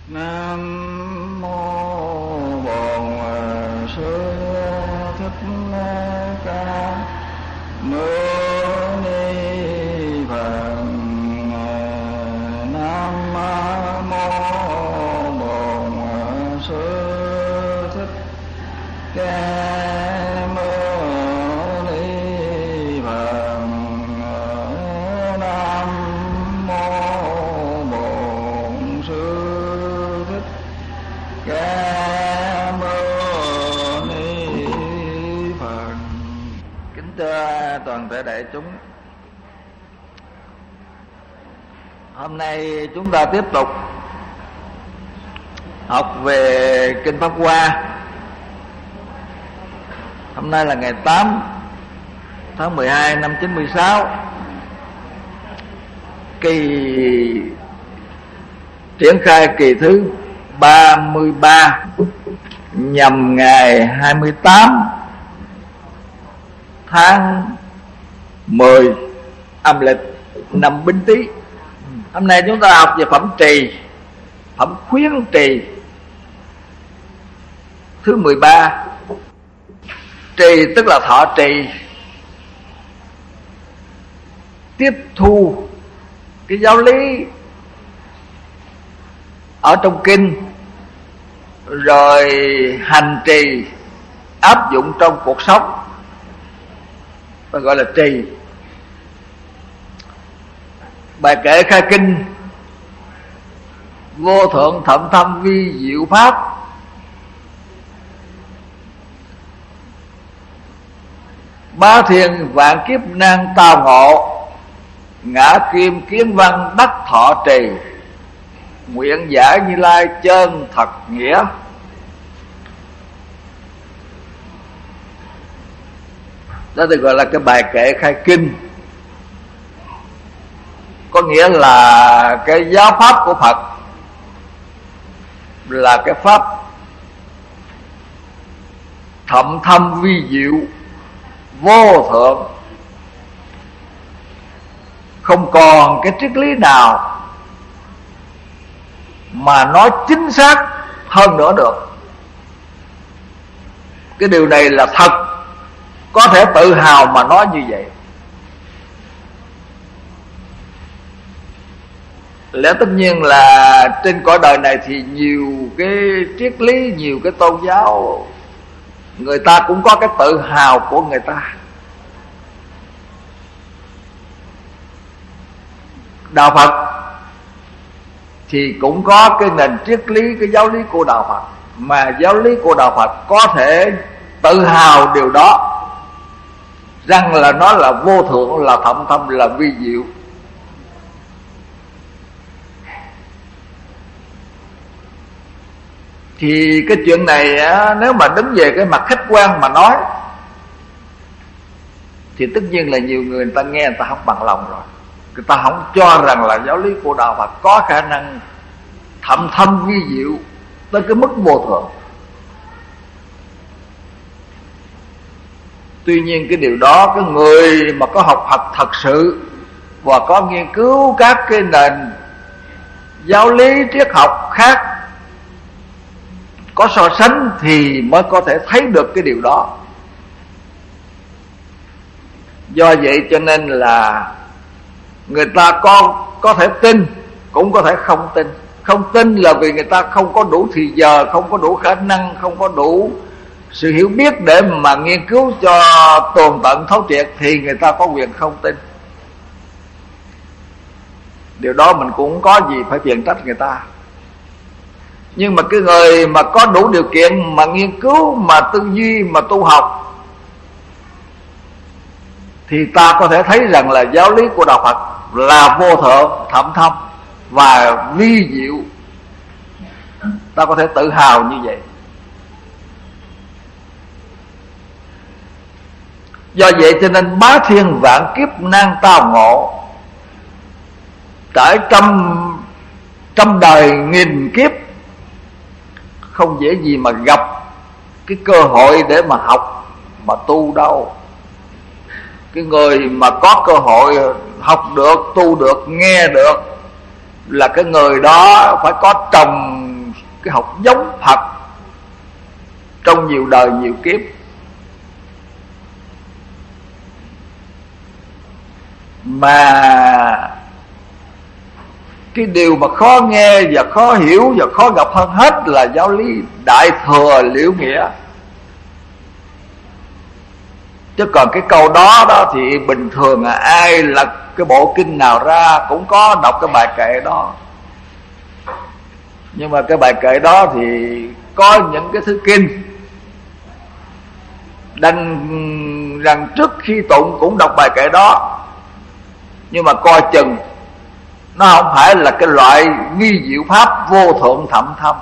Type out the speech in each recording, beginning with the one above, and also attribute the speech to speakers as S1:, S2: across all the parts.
S1: Nam mô Bổn Sư Thích Ca Mâu Ni Phật. Nam mô Bổn Sư Thích Ca Mâu Ni Phật. Nam mô Bổn Sư Thích Ca Mâu Ni Phật. Kính thưa toàn thể đại chúng, hôm nay chúng ta tiếp tục học về Kinh Pháp Hoa. Hôm nay là ngày 8 tháng 12 năm 96, kỳ triển khai kỳ thứ 33, nhằm ngày 28 tháng 10 âm lịch năm Bính Tý. Hôm nay chúng ta học về phẩm trì, phẩm khuyến trì thứ 13. Trì tức là thọ trì, tiếp thu cái giáo lý ở trong kinh, rồi hành trì áp dụng trong cuộc sống, và gọi là trì. Bài kệ khai kinh: vô thượng thậm thâm vi diệu pháp, bá thiên vạn kiếp nan tao ngộ, ngã kim kiến văn đắc thọ trì, nguyện giải Như Lai chân thật nghĩa. Đó được gọi là cái bài kệ khai kinh, có nghĩa là cái giáo pháp của Phật, là cái pháp thậm thâm vi diệu, vô thượng, không còn cái triết lý nào mà nói chính xác hơn nữa được. Cái điều này là thật, có thể tự hào mà nói như vậy. Lẽ tất nhiên là trên cõi đời này thì nhiều cái triết lý, nhiều cái tôn giáo, người ta cũng có cái tự hào của người ta. Đạo Phật thì cũng có cái nền triết lý, cái giáo lý của Đạo Phật, mà giáo lý của Đạo Phật có thể tự hào điều đó, rằng là nó là vô thượng, là thậm thâm, là vi diệu. Thì cái chuyện này nếu mà đứng về cái mặt khách quan mà nói, thì tất nhiên là nhiều người ta nghe người ta không bằng lòng rồi. Người ta không cho rằng là giáo lý của Đạo Phật có khả năng thậm thâm vi diệu tới cái mức vô thượng. Tuy nhiên cái điều đó, cái người mà có học Phật thật sự và có nghiên cứu các cái nền giáo lý triết học khác, có so sánh thì mới có thể thấy được cái điều đó. Do vậy cho nên là người ta có thể tin, cũng có thể không tin. Không tin là vì người ta không có đủ thì giờ, không có đủ khả năng, không có đủ sự hiểu biết để mà nghiên cứu cho tường tận thấu triệt, thì người ta có quyền không tin. Điều đó mình cũng có gì phải phiền trách người ta. Nhưng mà cái người mà có đủ điều kiện mà nghiên cứu, mà tư duy, mà tu học, thì ta có thể thấy rằng là giáo lý của Đạo Phật là vô thượng, thậm thâm và vi diệu. Ta có thể tự hào như vậy. Do vậy cho nên bá thiên vạn kiếp nan tao ngộ, trải trăm đời nghìn kiếp, không dễ gì mà gặp cái cơ hội để mà học, mà tu đâu. Cái người mà có cơ hội học được, tu được, nghe được, là cái người đó phải có trồng cái học giống Phật trong nhiều đời nhiều kiếp. Mà cái điều mà khó nghe và khó hiểu và khó gặp hơn hết là giáo lý Đại Thừa Liễu Nghĩa. Chứ còn cái câu đó thì bình thường ai lật cái bộ kinh nào ra cũng có đọc cái bài kệ đó. Nhưng mà cái bài kệ đó thì có những cái thứ kinh đành rằng trước khi tụng cũng đọc bài kệ đó, nhưng mà coi chừng nó không phải là cái loại vi diệu pháp vô thượng thậm thâm,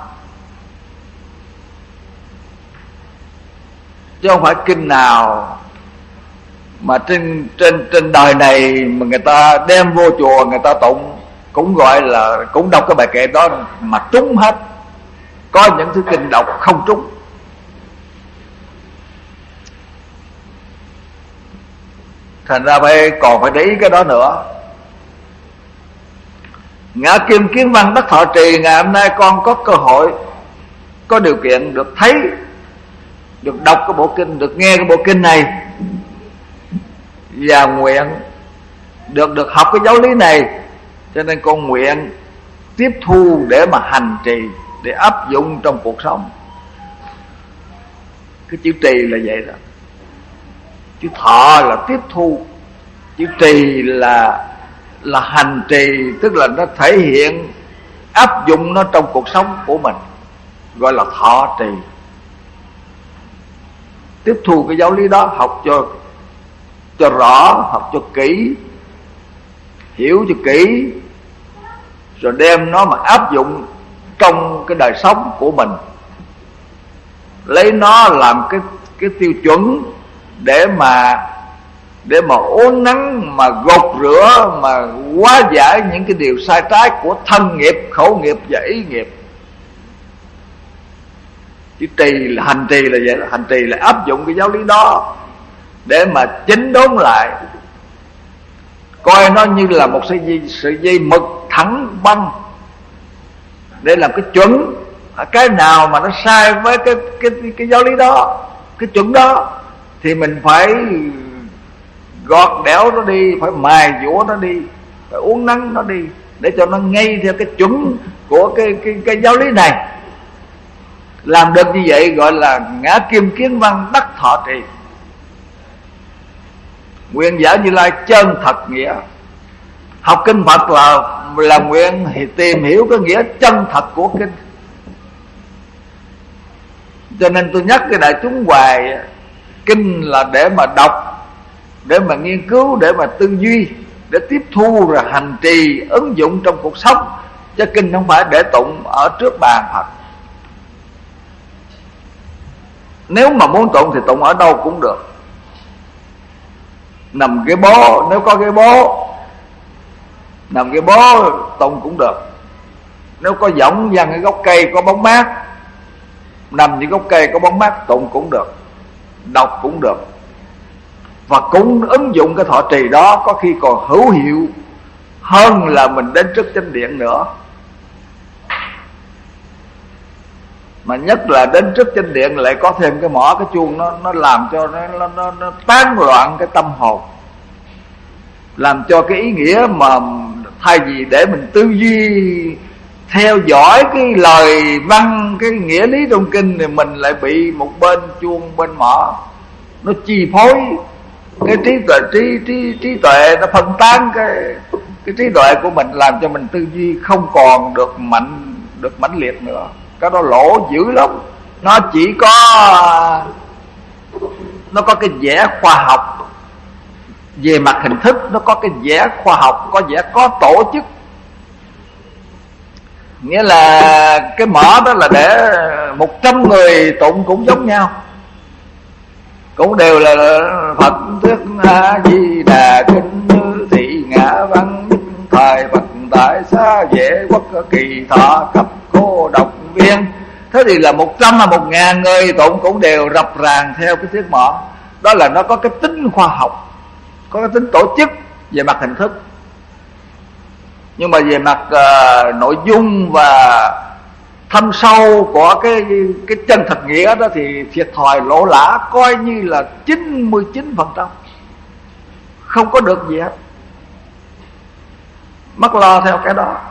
S1: chứ không phải kinh nào mà trên đời này mà người ta đem vô chùa người ta tụng cũng gọi là cũng đọc cái bài kệ đó mà trúng hết. Có những thứ kinh đọc không trúng. Thành ra còn phải để ý cái đó nữa. Ngã Kim Kiến Văn Đắc Thọ Trì, ngày hôm nay con có cơ hội, có điều kiện được thấy, được đọc cái bộ kinh, được nghe cái bộ kinh này, và nguyện được học cái giáo lý này. Cho nên con nguyện tiếp thu để mà hành trì, để áp dụng trong cuộc sống. Cái chữ trì là vậy đó. Chữ thọ là tiếp thu, chữ trì là hành trì, tức là nó thể hiện áp dụng nó trong cuộc sống của mình, gọi là thọ trì. Tiếp thu cái giáo lý đó, học cho rõ, học cho kỹ, hiểu cho kỹ, rồi đem nó mà áp dụng trong cái đời sống của mình, lấy nó làm cái tiêu chuẩn để mà uốn nắn, mà gột rửa, mà hóa giải những cái điều sai trái của thân nghiệp, khẩu nghiệp và ý nghiệp. Chữ trì là hành trì là vậy đó. Hành trì là áp dụng cái giáo lý đó để mà chỉnh đốn lại, coi nó như là một sợi dây mực thẳng băng để làm cái chuẩn. Cái nào mà nó sai với cái giáo lý đó, cái chuẩn đó, thì mình phải gọt đẽo nó đi, phải mài dũa nó đi, phải uốn nắn nó đi, để cho nó ngay theo cái chuẩn của cái giáo lý này. Làm được như vậy gọi là ngã Kim Kiến Văn Đắc Thọ Trì. Nguyện giả Như Lai chân thật nghĩa. Học kinh Phật là nguyện thì tìm hiểu cái nghĩa chân thật của kinh. Cho nên tôi nhắc cái đại chúng hoài, kinh là để mà đọc, để mà nghiên cứu, để mà tư duy, để tiếp thu rồi hành trì, ứng dụng trong cuộc sống. Chứ kinh không phải để tụng ở trước bàn Phật. Nếu mà muốn tụng thì tụng ở đâu cũng được. Nằm cái bố, nếu có cái bố, nằm cái bố tụng cũng được. Nếu có võng văng cái gốc cây có bóng mát, nằm những gốc cây có bóng mát tụng cũng được, đọc cũng được. Và cũng ứng dụng cái thọ trì đó có khi còn hữu hiệu hơn là mình đến trước chánh điện nữa. Mà nhất là đến trước chánh điện lại có thêm cái mõ, cái chuông, nó làm cho nó tán loạn cái tâm hồn, làm cho cái ý nghĩa mà thay vì để mình tư duy theo dõi cái lời văn, cái nghĩa lý trong kinh, thì mình lại bị một bên chuông bên mõ nó chi phối cái trí tuệ, nó phân tán cái trí tuệ của mình, làm cho mình tư duy không còn được mãnh liệt nữa. Cái đó lỗ dữ lắm. Nó chỉ có cái vẻ khoa học về mặt hình thức, nó có cái vẻ khoa học, có vẻ có tổ chức. Nghĩa là cái mỏ đó là để 100 người tụng cũng giống nhau, cũng đều là Phật Thuyết A Di Đà Kinh Như Thị Ngã Văn Thời Phật Tại Xá Vệ Quốc Kỳ Thọ Khắp Cô Độc Viên. Thế thì là 100 hay 1000 người tụng cũng đều rập ràng theo cái thuyết mỏ. Đó là nó có cái tính khoa học, có cái tính tổ chức về mặt hình thức. Nhưng mà về mặt nội dung và thâm sâu của cái chân thật nghĩa đó thì thiệt thòi lỗ lã coi như là 99%, không có được gì hết, mắc lo theo cái đó.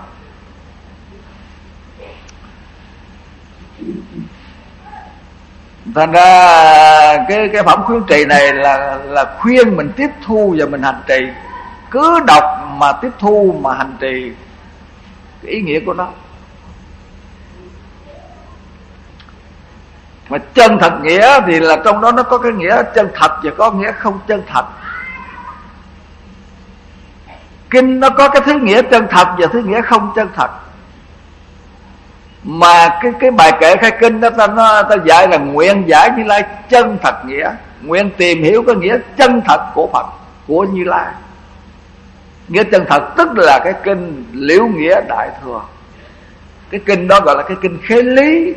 S1: Thành ra cái phẩm khuyến trì này là khuyên mình tiếp thu và mình hành trì. Cứ đọc mà tiếp thu mà hành trì cái ý nghĩa của nó. Mà chân thật nghĩa thì là trong đó nó có cái nghĩa chân thật và có nghĩa không chân thật. Kinh nó có cái thứ nghĩa chân thật và thứ nghĩa không chân thật. Mà cái bài kệ khai kinh đó ta dạy là nguyện giải Như Lai chân thật nghĩa, nguyện tìm hiểu cái nghĩa chân thật của Phật, của Như Lai. Nghĩa chân thật tức là cái kinh Liễu Nghĩa Đại Thừa. Cái kinh đó gọi là cái kinh khế lý.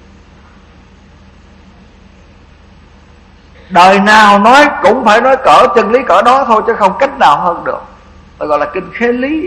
S1: Đời nào nói cũng phải nói cỡ chân lý cỡ đó thôi, chứ không cách nào hơn được. Ta gọi là kinh khế lý.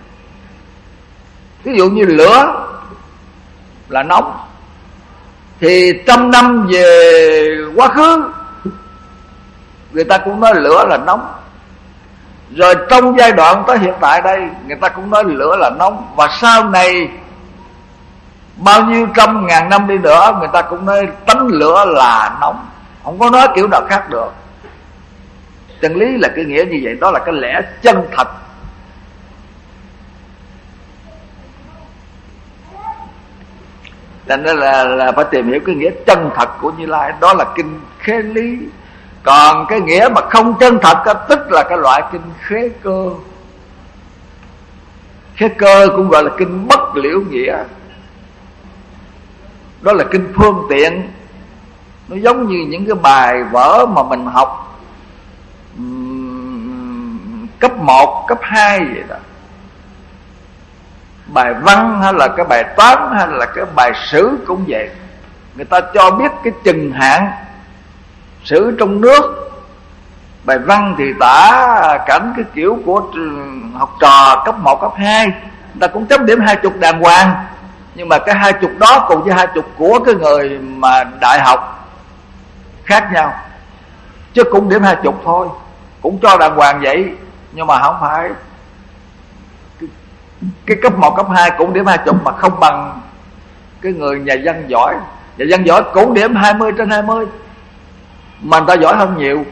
S1: Ví dụ như lửa là nóng, thì 100 năm về quá khứ người ta cũng nói lửa là nóng. Rồi trong giai đoạn tới hiện tại đây, người ta cũng nói lửa là nóng. Và sau này bao nhiêu trăm ngàn năm đi nữa, người ta cũng nói tánh lửa là nóng. Không có nói kiểu nào khác được. Chân lý là cái nghĩa như vậy. Đó là cái lẽ chân thật. Thành ra là phải tìm hiểu cái nghĩa chân thật của Như Lai. Đó là kinh khế lý. Còn cái nghĩa mà không chân thật đó, tức là cái loại kinh khế cơ. Khế cơ cũng gọi là kinh bất liễu nghĩa. Đó là kinh phương tiện. Nó giống như những cái bài vở mà mình học cấp 1, cấp 2 vậy đó. Bài văn hay là cái bài toán hay là cái bài sử cũng vậy. Người ta cho biết cái chừng hạn sử trong nước. Bài văn thì tả cảnh cái kiểu của học trò cấp 1, cấp 2. Người ta cũng chấm điểm 20 đàng hoàng. Nhưng mà cái 20 đó cùng với 20 của cái người mà đại học khác nhau. Chứ cũng điểm 20 thôi, cũng cho đàng hoàng vậy. Nhưng mà không phải. Cái cấp 1, cấp 2 cũng điểm 20 mà không bằng cái người nhà văn giỏi. Nhà văn giỏi cũng điểm 20/20, mà người ta giỏi hơn nhiều.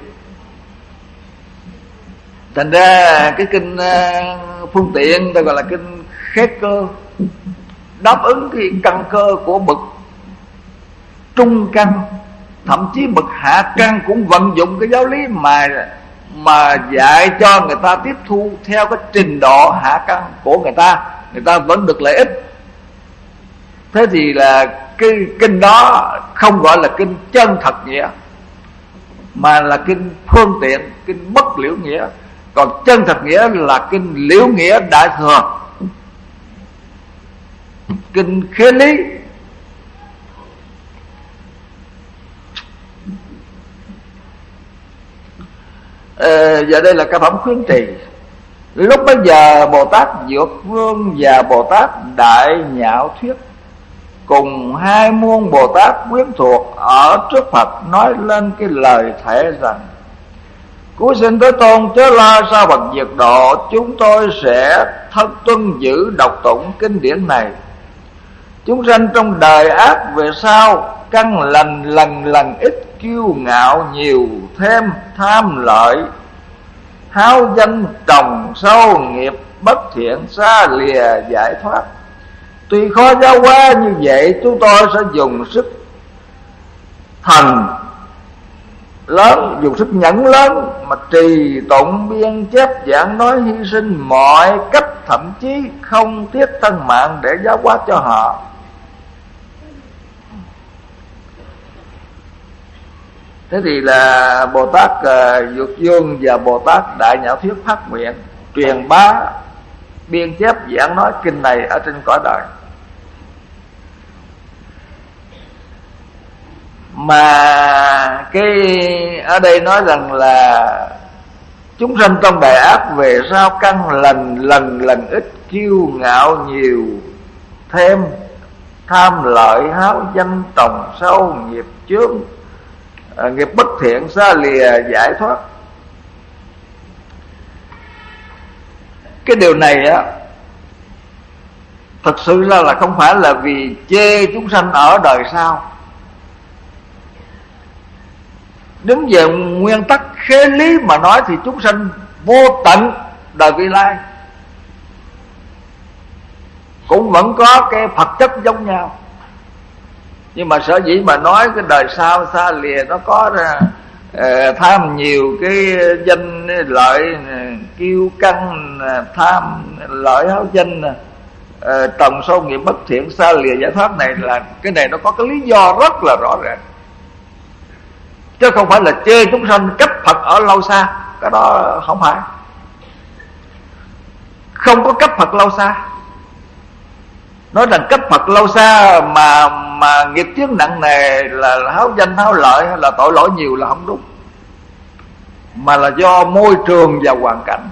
S1: Thành ra cái kinh phương tiện ta gọi là kinh khế cơ, đáp ứng cái căn cơ của bậc trung căn. Thậm chí bậc hạ căn cũng vận dụng cái giáo lý mà dạy cho người ta tiếp thu theo cái trình độ hạ căn của người ta vẫn được lợi ích. Thế thì là cái kinh đó không gọi là kinh chân thật nghĩa, mà là kinh phương tiện, kinh bất liễu nghĩa. Còn chân thật nghĩa là kinh liễu nghĩa đại thừa, kinh khế lý. Giờ đây là cái phẩm khuyến trì. Lúc bấy giờ Bồ Tát Dược Vương và Bồ Tát Đại Nhạo Thuyết cùng 2 muôn Bồ Tát quyến thuộc ở trước Phật nói lên cái lời thệ rằng: Cúi xin Thế Tôn chớ lo sao Phật diệt độ, chúng tôi sẽ thân tuân giữ đọc tụng kinh điển này. Chúng sanh trong đời ác về sau, căn lành lần ít, kiêu ngạo nhiều, thêm tham lợi, háo danh trồng sâu, nghiệp bất thiện xa lìa giải thoát. Tuy khó giáo hóa như vậy, chúng tôi sẽ dùng sức thần lớn, dùng sức nhẫn lớn mà trì tụng biên chép giảng nói, hy sinh mọi cách, thậm chí không tiếc thân mạng để giáo hóa cho họ. Thế thì là Bồ Tát Dược Vương và Bồ Tát Đại Nhạo Thuyết phát nguyện truyền bá biên chép giảng nói kinh này ở trên cõi đời. Mà cái ở đây nói rằng là chúng sanh trong đời ác về sau, căn lần ít, kiêu ngạo nhiều, thêm tham lợi háo danh trồng sâu nghiệp chướng, nghiệp bất thiện xa lìa giải thoát. Cái điều này á, thật sự ra là không phải là vì chê chúng sanh ở đời sau. Đứng về nguyên tắc khế lý mà nói thì chúng sanh vô tận đời vị lai cũng vẫn có cái Phật chất giống nhau. Nhưng mà sở dĩ mà nói cái đời sau xa lìa, nó có tham nhiều cái danh lợi, kiêu căng, tham lợi háo danh, trồng sâu nghiệp bất thiện xa lìa giải thoát này, là cái này nó có cái lý do rất là rõ ràng, chứ không phải là chê chúng sanh cách Phật ở lâu xa. Cái đó không phải, không có cách Phật lâu xa. Nói rằng cách Phật lâu xa mà nghiệp chướng nặng nề là háo danh háo lợi hay là tội lỗi nhiều là không đúng, mà là do môi trường và hoàn cảnh.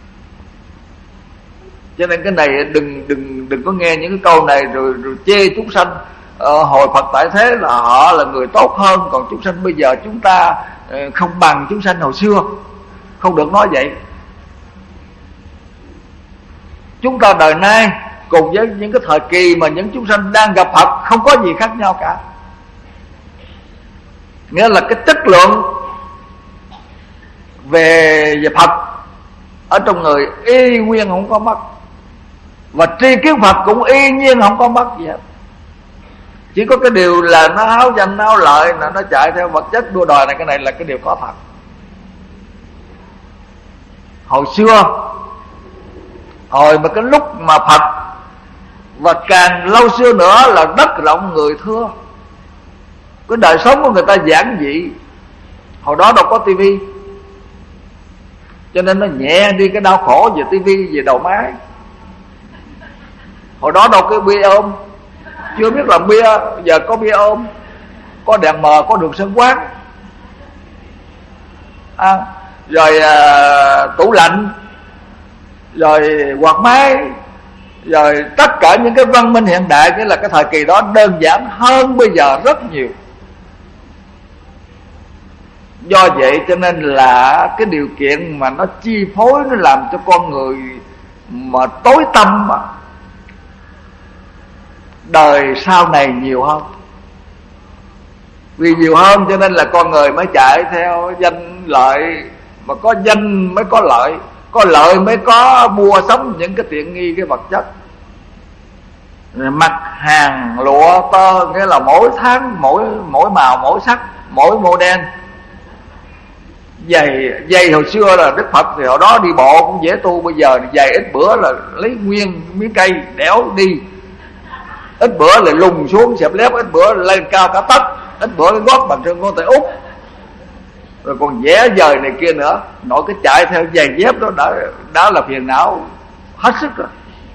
S1: Cho nên cái này đừng có nghe những cái câu này rồi chê chúng sanh hồi Phật tại thế là họ là người tốt hơn, còn chúng sanh bây giờ chúng ta không bằng chúng sanh hồi xưa. Không được nói vậy. Chúng ta đời nay cùng với những cái thời kỳ mà những chúng sanh đang gặp Phật không có gì khác nhau cả. Nghĩa là cái chất lượng về Phật ở trong người y nguyên không có mất, và tri kiến Phật cũng y nhiên không có mất gì hết. Chỉ có cái điều là nó háo danh háo lợi, là nó chạy theo vật chất đua đòi này. Cái này là cái điều có thật. Hồi xưa, hồi mà cái lúc mà Phật, và càng lâu xưa nữa là đất rộng người thưa, cái đời sống của người ta giản dị. Hồi đó đâu có tivi, cho nên nó nhẹ đi cái đau khổ về tivi, về đầu máy. Hồi đó đâu có bia ôm, chưa biết làm bia, giờ có bia ôm, có đèn mờ, có đường sân quán, rồi tủ lạnh, rồi quạt máy, rồi tất cả những cái văn minh hiện đại. Cái là cái thời kỳ đó đơn giản hơn bây giờ rất nhiều. Do vậy cho nên là cái điều kiện mà nó chi phối, nó làm cho con người mà tối tâm đời sau này nhiều hơn. Vì nhiều hơn cho nên là con người mới chạy theo danh lợi, mà có danh mới có lợi, có lợi mới có mua sắm những cái tiện nghi, cái vật chất. Mặt hàng lụa tơ, nghĩa là mỗi tháng mỗi màu mỗi sắc, mỗi model. Giày hồi xưa là Đức Phật thì hồi đó đi bộ cũng dễ tu, bây giờ giày ít bữa là lấy nguyên miếng cây đẽo đi, ít bữa là lùng xuống xẹp lép, ít bữa lên cao cả tấc, ít bữa cái gót bằng chân con tay út, rồi còn vẽ dời này kia nữa. Nội cái chạy theo giày dép đó đã là phiền não hết sức rồi.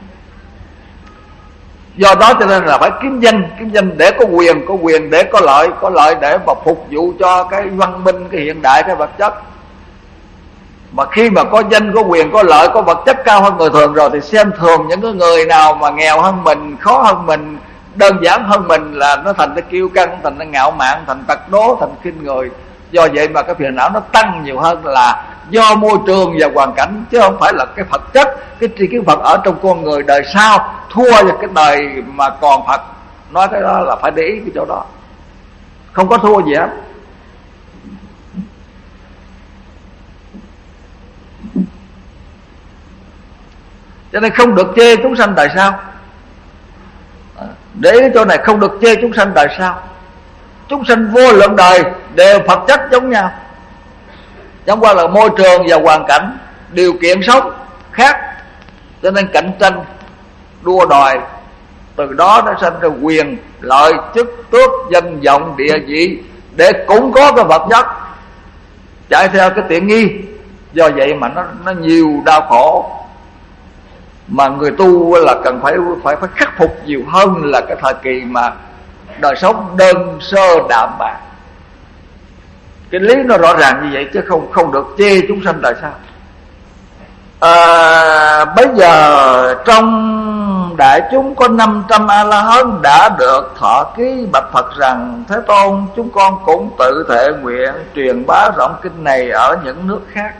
S1: Do đó cho nên là phải kiếm danh để có quyền để có lợi để mà phục vụ cho cái văn minh, cái hiện đại, cái vật chất. Mà khi mà có danh, có quyền, có lợi, có vật chất cao hơn người thường rồi thì xem thường những cái người nào mà nghèo hơn mình, khó hơn mình, đơn giản hơn mình, là nó thành cái kiêu căng, thành cái ngạo mạn, thành tật đố, thành khinh người. Do vậy mà cái phiền não nó tăng nhiều hơn là do môi trường và hoàn cảnh, chứ không phải là cái Phật chất, cái tri kiến Phật ở trong con người đời sau thua vào cái đời mà còn Phật. Nói cái đó là phải để ý cái chỗ đó, không có thua gì hết. Cho nên không được chê chúng sanh đời sau. Để cái chỗ này không được chê chúng sanh đời sau. Chúng sanh vô lượng đời đều Phật chất giống nhau, chẳng qua là môi trường và hoàn cảnh, điều kiện sống khác, cho nên cạnh tranh đua đòi, từ đó nó sinh ra quyền lợi, chức tước, danh vọng, địa vị, để cũng có cái vật chất, chạy theo cái tiện nghi. Do vậy mà nó nhiều đau khổ, mà người tu là cần phải khắc phục nhiều hơn là cái thời kỳ mà đời sống đơn sơ đạm bạc. Cái lý nó rõ ràng như vậy, chứ không được chê chúng sanh đời sau. Bây giờ trong đại chúng có 500 A-la-hán đã được thọ ký bạch Phật rằng: Thế Tôn, chúng con cũng tự thệ nguyện truyền bá rộng kinh này ở những nước khác.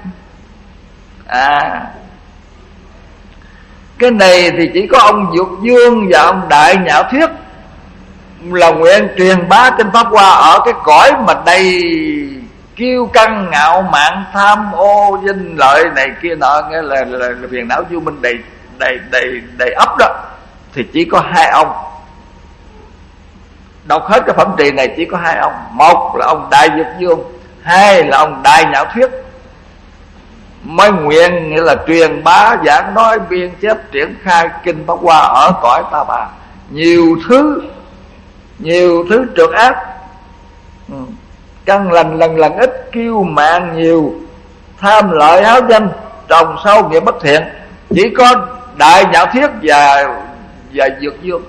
S1: Cái này thì chỉ có ông Dược Dương và ông Đại Nhạo Thuyết là nguyện truyền bá kinh Pháp Hoa ở cái cõi mà đầy kiêu căng ngạo mạn, tham ô danh lợi này kia nọ, nghĩa là phiền não vô minh đầy ấp đó, thì chỉ có hai ông. Đọc hết cái phẩm trì này chỉ có hai ông, một là ông Đại Dược Dương, hai là ông Đại Nhạo Thuyết mới nguyện, nghĩa là truyền bá giảng nói biên chép triển khai kinh Pháp Hoa ở cõi Ta Bà. Nhiều thứ trượt ác, căn lành lần ít, kiêu mạn nhiều, tham lợi háo danh, trồng sâu nghiệp bất thiện, chỉ có Đại Nhạo Thuyết và Dược Dương.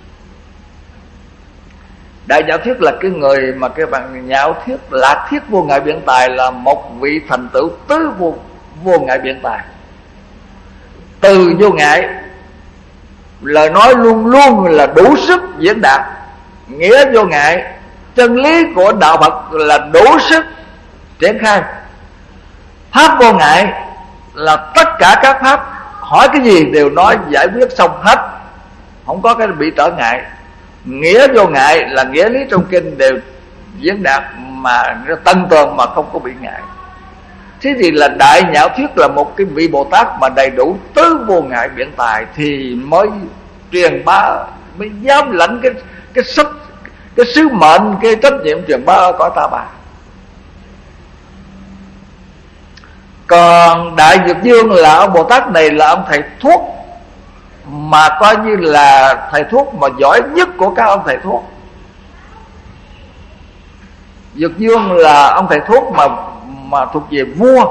S1: Đại Nhạo Thuyết là cái người mà cái bằng Nhạo Thuyết, Lạc Thiết vô ngại biện tài, là một vị thành tựu tứ vô ngại biện tài. Từ vô ngại, lời nói luôn luôn là đủ sức diễn đạt. Nghĩa vô ngại, chân lý của đạo Phật là đủ sức triển khai. Pháp vô ngại là tất cả các pháp, hỏi cái gì đều nói giải quyết xong hết, không có cái bị trở ngại. Nghĩa vô ngại là nghĩa lý trong kinh đều diễn đạt mà tân tường mà không có bị ngại. Thế thì là Đại Nhạo Thuyết là một cái vị Bồ Tát mà đầy đủ tứ vô ngại biện tài thì mới truyền bá, mới dám lãnh cái sứ mệnh, cái trách nhiệm truyền bá ở cõi Ta Bà. Còn Đại Dược Dương là ông Bồ Tát này là ông thầy thuốc, mà coi như là thầy thuốc mà giỏi nhất của các ông thầy thuốc. Dược Dương là ông thầy thuốc mà thuộc về vua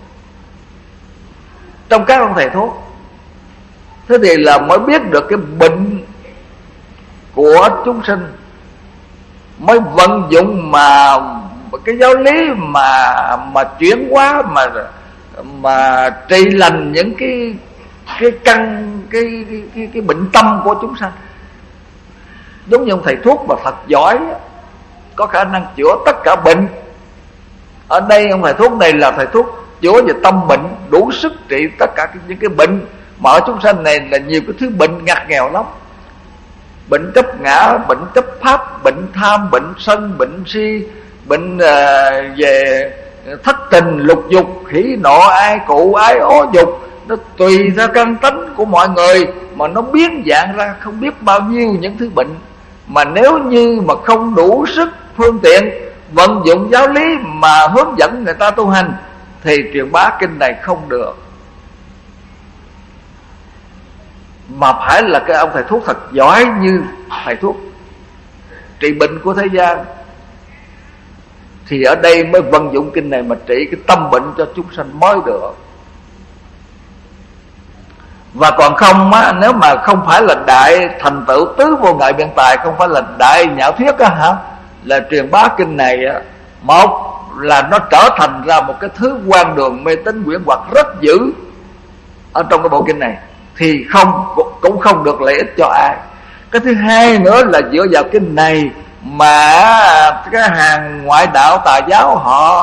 S1: trong các ông thầy thuốc. Thế thì là mới biết được cái bệnh của chúng sinh, mới vận dụng mà cái giáo lý mà chuyển hóa, mà trị lành những cái bệnh tâm của chúng sanh. Giống như ông thầy thuốc mà thật giỏi, có khả năng chữa tất cả bệnh. Ở đây ông thầy thuốc này là thầy thuốc chữa về tâm bệnh, đủ sức trị tất cả những cái bệnh mà ở chúng sanh này là nhiều cái thứ bệnh ngặt nghèo lắm. Bệnh chấp ngã, bệnh chấp pháp, bệnh tham, bệnh sân, bệnh si, bệnh về thất tình, lục dục, khỉ nộ, ai cụ, ái ố dục. Nó tùy theo căn tánh của mọi người mà nó biến dạng ra không biết bao nhiêu những thứ bệnh. Mà nếu như mà không đủ sức phương tiện vận dụng giáo lý mà hướng dẫn người ta tu hành thì truyền bá kinh này không được. Mà phải là cái ông thầy thuốc thật giỏi như thầy thuốc trị bệnh của thế gian thì ở đây mới vận dụng kinh này mà trị cái tâm bệnh cho chúng sanh mới được. Và còn không á, nếu mà không phải là đại thành tựu tứ vô ngại biện tài, không phải là Đại Nhạo Thuyết á hả, là truyền bá kinh này á, một là nó trở thành ra một cái thứ quan đường mê tín quyển hoặc rất dữ ở trong cái bộ kinh này, thì cũng không được lợi ích cho ai. Cái thứ hai nữa là dựa vào kinh này mà cái hàng ngoại đạo tà giáo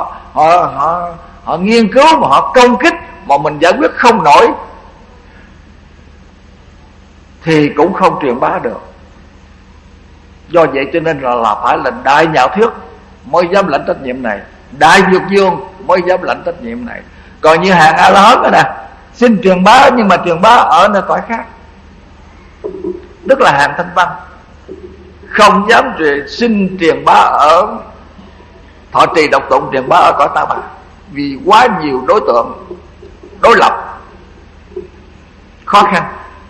S1: họ nghiên cứu mà họ công kích mà mình giải quyết không nổi thì cũng không truyền bá được. Do vậy cho nên là phải là Đại Nhạo Thuyết mới dám lãnh trách nhiệm này, Đại Dược Dương mới dám lãnh trách nhiệm này. Còn như hàng A-la-hán đó nè, xin truyền bá nhưng mà truyền bá ở nơi cõi khác, tức là hàng thanh văn, không dám xin truyền bá ở thọ trì độc tụng, truyền bá ở cõi Ta Bà, vì quá nhiều đối tượng đối lập, khó khăn.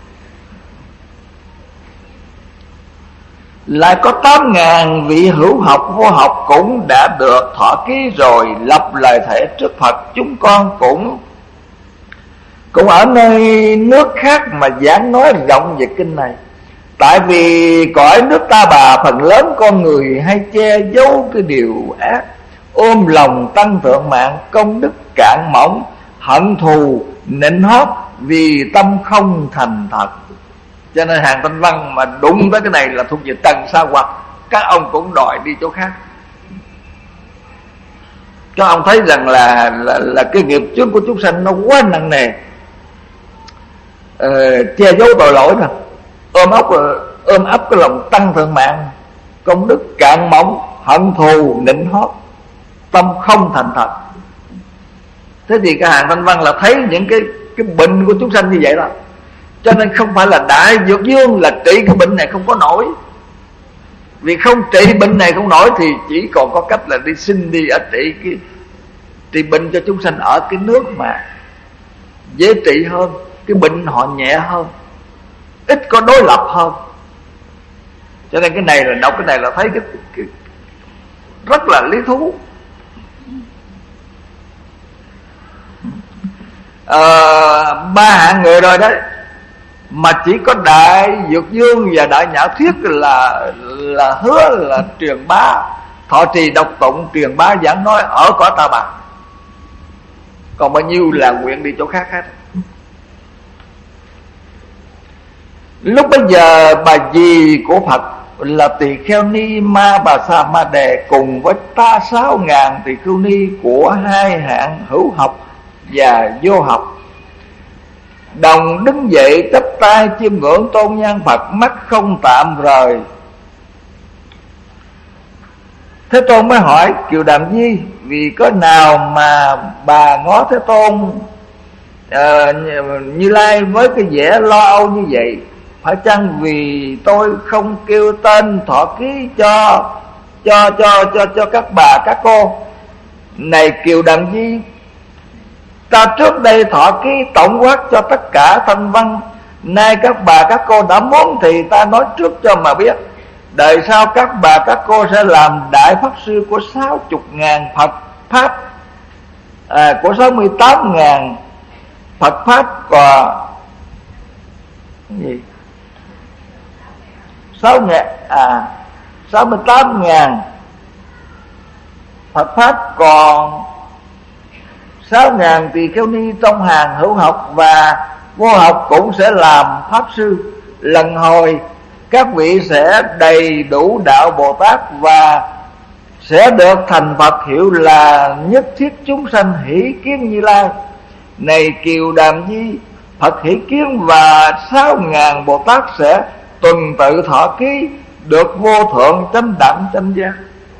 S1: Lại có 8.000 vị hữu học vô học cũng đã được thọ ký rồi, lập lời thệ trước Phật. Chúng con cũng ở nơi nước khác mà giảng nói rộng về kinh này. Tại vì cõi nước Ta Bà phần lớn con người hay che giấu cái điều ác, ôm lòng tăng thượng mạng, công đức cạn mỏng, hận thù nịnh hót vì tâm không thành thật. Cho nên hàng Thanh Văn mà đụng tới cái này là thuộc về trần sa hoặc, các ông cũng đòi đi chỗ khác. Các ông thấy rằng là cái nghiệp trước của chúng sanh nó quá nặng nề, che giấu tội lỗi nè, ôm ấp cái lòng tăng thượng mạng, công đức cạn mỏng, hận thù nịnh hót, tâm không thành thật. Thế thì cái hàng Thanh Văn là thấy những cái bệnh của chúng sanh như vậy đó. Cho nên không phải là Đại Dược Dương là trị cái bệnh này không có nổi. Vì không trị bệnh này không nổi thì chỉ còn có cách là đi xin đi ở trị bệnh cho chúng sanh ở cái nước mà dễ trị hơn, cái bệnh họ nhẹ hơn, ít có đối lập hơn. Cho nên cái này là đọc cái này là thấy cái rất là lý thú. Ba hạng người rồi đấy, mà chỉ có Đại Dược Dương và Đại Nhã Thuyết là hứa là truyền bá, thọ trì đọc tụng, truyền bá giảng nói ở cõi Ta Bà. Còn bao nhiêu là nguyện đi chỗ khác hết. Lúc bây giờ bà dì của Phật là Tỳ Kheo Ni Ma Bà Sa Ma Đề cùng với ta 6.000 tỳ kheo ni của hai hạng hữu học và vô học, đồng đứng dậy chắp tay chiêm ngưỡng tôn nhan Phật, mắt không tạm rời. Thế Tôn mới hỏi: Kiều Đàm Di, vì có nào mà bà ngó Thế Tôn Như Lai với cái vẻ lo âu như vậy? Phải chăng vì tôi không kêu tên thọ ký cho các bà các cô? Này Kiều Đàm Di, ta trước đây thọ ký tổng quát cho tất cả Thanh Văn, nay các bà các cô đã muốn thì ta nói trước cho mà biết. Đời sau các bà các cô sẽ làm đại pháp sư của 60.000 Phật Pháp, của 68.000 Phật Pháp, còn cái gì 68.000 Phật Pháp, còn 6.000 tỳ kheo ni trong hàng hữu học và vô học cũng sẽ làm pháp sư. Lần hồi các vị sẽ đầy đủ đạo Bồ Tát và sẽ được thành Phật, hiệu là nhất thiết chúng sanh hỷ kiến Như Lai. Này Kiều Đàm Di, Phật hỷ kiến và 6.000 Bồ Tát sẽ tuần tự thọ ký, được vô thượng chánh đẳng chánh giác.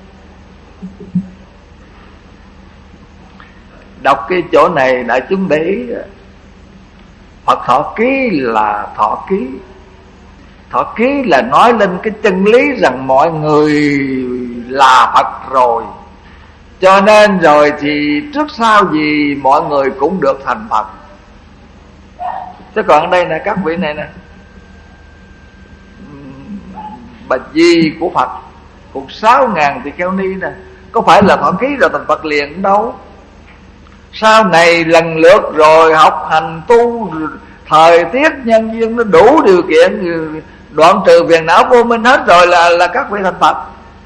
S1: Đọc cái chỗ này đại chúng để ý, Phật thọ ký là thọ ký. Thọ ký là nói lên cái chân lý rằng mọi người là Phật rồi, cho nên rồi thì trước sau gì mọi người cũng được thành Phật. Chứ còn ở đây nè, các vị này nè, bà di của Phật cùng 6.000 tỳ kheo ni nè, có phải là thọ ký rồi thành Phật liền đâu. Sau này lần lượt rồi học hành tu, thời tiết nhân duyên nó đủ điều kiện, đoạn trừ phiền não vô minh hết rồi là các vị thành Phật.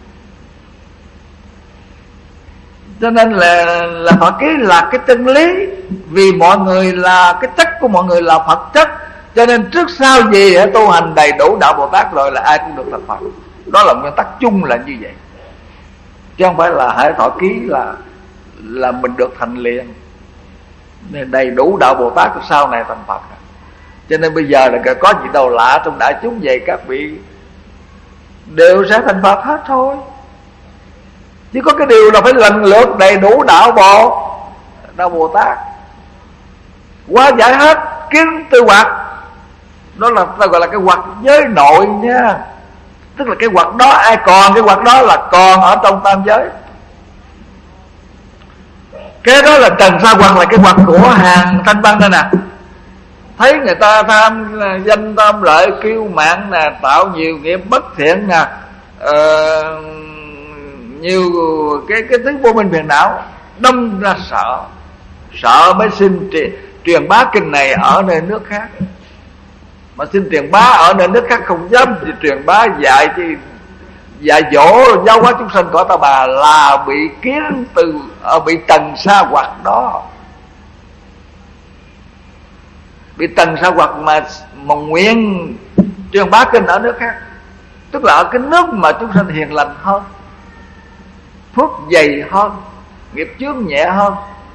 S1: Cho nên là thọ ký là cái chân lý. Vì mọi người là cái chất của mọi người là Phật chất, cho nên trước sau gì tu hành đầy đủ đạo Bồ Tát rồi là ai cũng được thành Phật. Đó là nguyên tắc chung là như vậy, chứ không phải là hãy thọ ký là mình được thành liền. Nên đầy đủ đạo Bồ Tát sau này thành Phật. Cho nên bây giờ là có gì đâu lạ trong đại chúng vậy, các vị đều sẽ thành Phật hết thôi. Chỉ có cái điều là phải lần lượt đầy đủ đạo Bồ Tát, quá giải hết kiến tư hoặc. Đó là ta gọi là cái hoặc giới nội nha. Tức là cái hoặc đó ai còn, cái hoặc đó là còn ở trong tam giới. Cái đó là trần sa hoặc, là cái hoặc của hàng Thanh Văn đây nè. Thấy người ta tham danh tham lợi, kiêu mạn nè, tạo nhiều nghiệp bất thiện nè, nhiều cái thứ vô minh phiền não, đâm ra sợ mới xin truyền bá kinh này ở nơi nước khác. Mà xin truyền bá ở nơi nước khác không dám thì truyền bá dạy dỗ giáo hóa chúng sanh cõi Ta Bà là bị kiến bị trần sa hoặc đó. Bị trần sa hoặc mà nguyện truyền bá kinh ở nước khác, tức là ở cái nước mà chúng sanh hiền lành hơn, phước dày hơn, nghiệp chướng nhẹ hơn.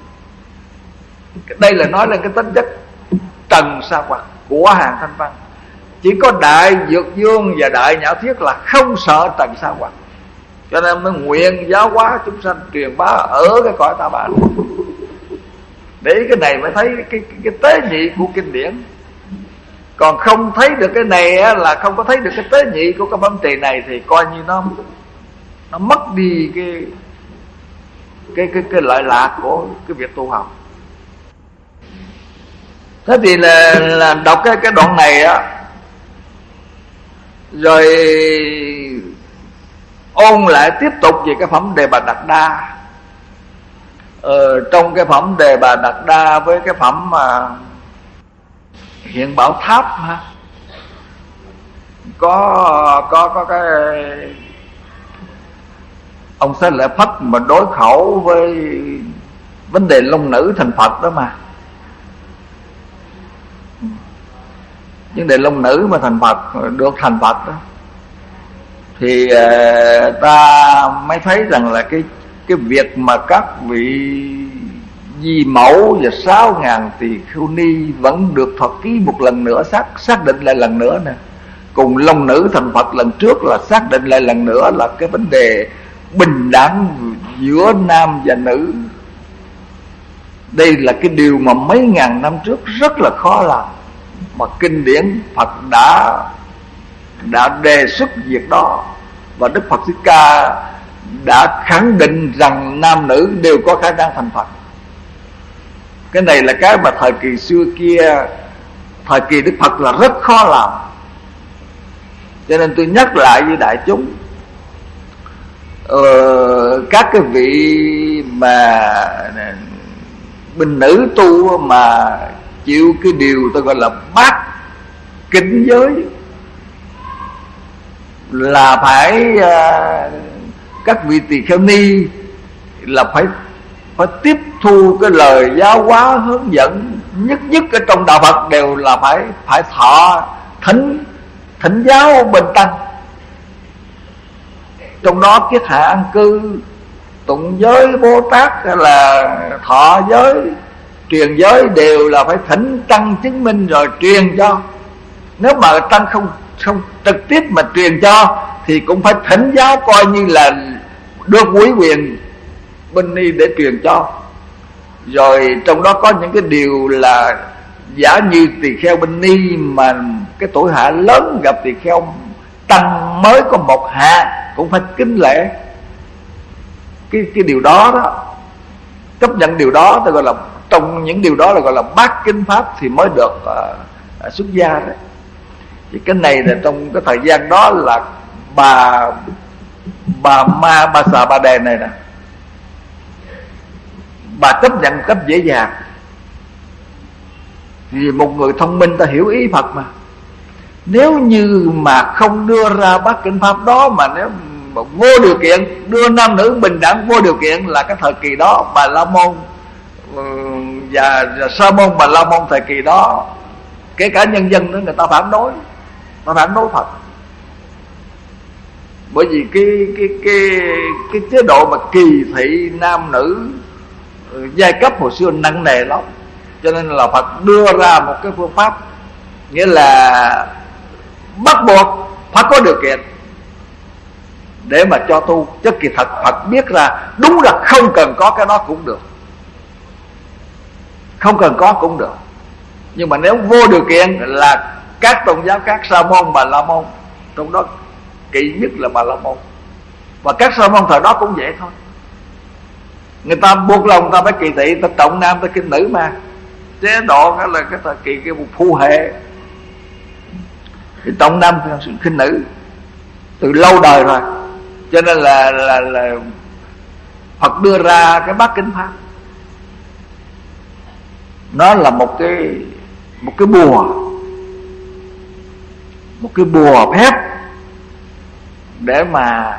S1: Đây là nói lên cái tính chất trần sa hoặc của hàng thanh văn. Chỉ có Đại Dược Dương và Đại Nhã Thiết là không sợ trần sa hoặc, cho nên mới nguyện giáo hóa chúng sanh, truyền bá ở cái cõi Ta Bà. Để cái này mới thấy cái tế nhị của kinh điển. Còn không thấy được cái này á, là không có thấy được cái tế nhị của cái phẩm trì này, thì coi như nó mất đi cái lợi lạc của cái việc tu học. Thế thì là đọc cái đoạn này á, rồi ôn lại tiếp tục về cái phẩm Đề Bà Đạt Đa. Trong cái phẩm Đề Bà Đạt Đa với cái phẩm mà Hiện Bảo Tháp ha, có cái ông Xá Lợi Phất mà đối khẩu với vấn đề long nữ thành Phật đó mà. Vấn đề long nữ mà thành Phật, được thành Phật đó, thì ta mới thấy rằng là cái việc mà các vị Di Mẫu và 6.000 tỳ khưu ni vẫn được Phật ký một lần nữa, xác định lại lần nữa nè. Cùng long nữ thành Phật lần trước là xác định lại lần nữa là cái vấn đề bình đẳng giữa nam và nữ. Đây là cái điều mà mấy ngàn năm trước rất là khó làm, mà kinh điển Phật đã đề xuất việc đó, và Đức Phật Thích Ca đã khẳng định rằng nam nữ đều có khả năng thành Phật. Cái này là cái mà thời kỳ xưa kia, thời kỳ Đức Phật là rất khó làm. Cho nên tôi nhắc lại với đại chúng, các cái vị mà bình nữ tu mà chịu cái điều tôi gọi là bát kính giới, là phải các vị tỳ kheo ni là phải tiếp thu cái lời giáo hóa hướng dẫn nhất ở trong đạo Phật, đều là phải thọ thỉnh giáo bên tăng. Trong đó kiết hạ an cư, tụng giới Bồ Tát hay là thọ giới, truyền giới đều là phải thỉnh tăng chứng minh rồi truyền cho. Nếu mà tăng không trực tiếp mà truyền cho thì cũng phải thỉnh giáo, coi như là được ủy quyền bên ni để truyền cho. Rồi trong đó có những cái điều là giả như tỳ kheo bên ni mà cái tuổi hạ lớn gặp tỳ kheo tăng mới có một hạ cũng phải kính lễ. Cái điều đó chấp nhận điều đó, tôi gọi là trong những điều đó là gọi là bát kính pháp thì mới được xuất gia đấy. Thì cái này là trong cái thời gian đó là bà Xà Bà Đề này nè, bà chấp nhận một cách dễ dàng. Vì một người thông minh ta hiểu ý Phật mà. Nếu như mà không đưa ra bát kinh pháp đó, mà nếu mà vô điều kiện đưa nam nữ bình đẳng vô điều kiện, là cái thời kỳ đó Bà La Môn và Sa Môn Bà La Môn thời kỳ đó, kể cả nhân dân nữa, người ta phản đối Phật. Bởi vì cái chế độ mà kỳ thị nam nữ giai cấp hồi xưa nặng nề lắm. Cho nên là Phật đưa ra một cái phương pháp, nghĩa là bắt buộc phải có điều kiện để mà cho tu. Chứ kỳ thật Phật biết ra đúng là không cần có cái đó cũng được, không cần có cũng được. Nhưng mà nếu vô điều kiện là các tôn giáo, các Sa Môn Bà La Môn, trong đó kỵ nhất là Bà La Môn, và các Sa Môn thời đó cũng vậy thôi. Người ta buộc lòng người ta phải kỳ thị, ta trọng nam ta khinh nữ mà. Chế độ đó là cái thời kỳ cái phu hệ, thì trọng nam khinh nữ từ lâu đời rồi. Cho nên là Phật đưa ra cái bát kính pháp, nó là một cái bùa phép để mà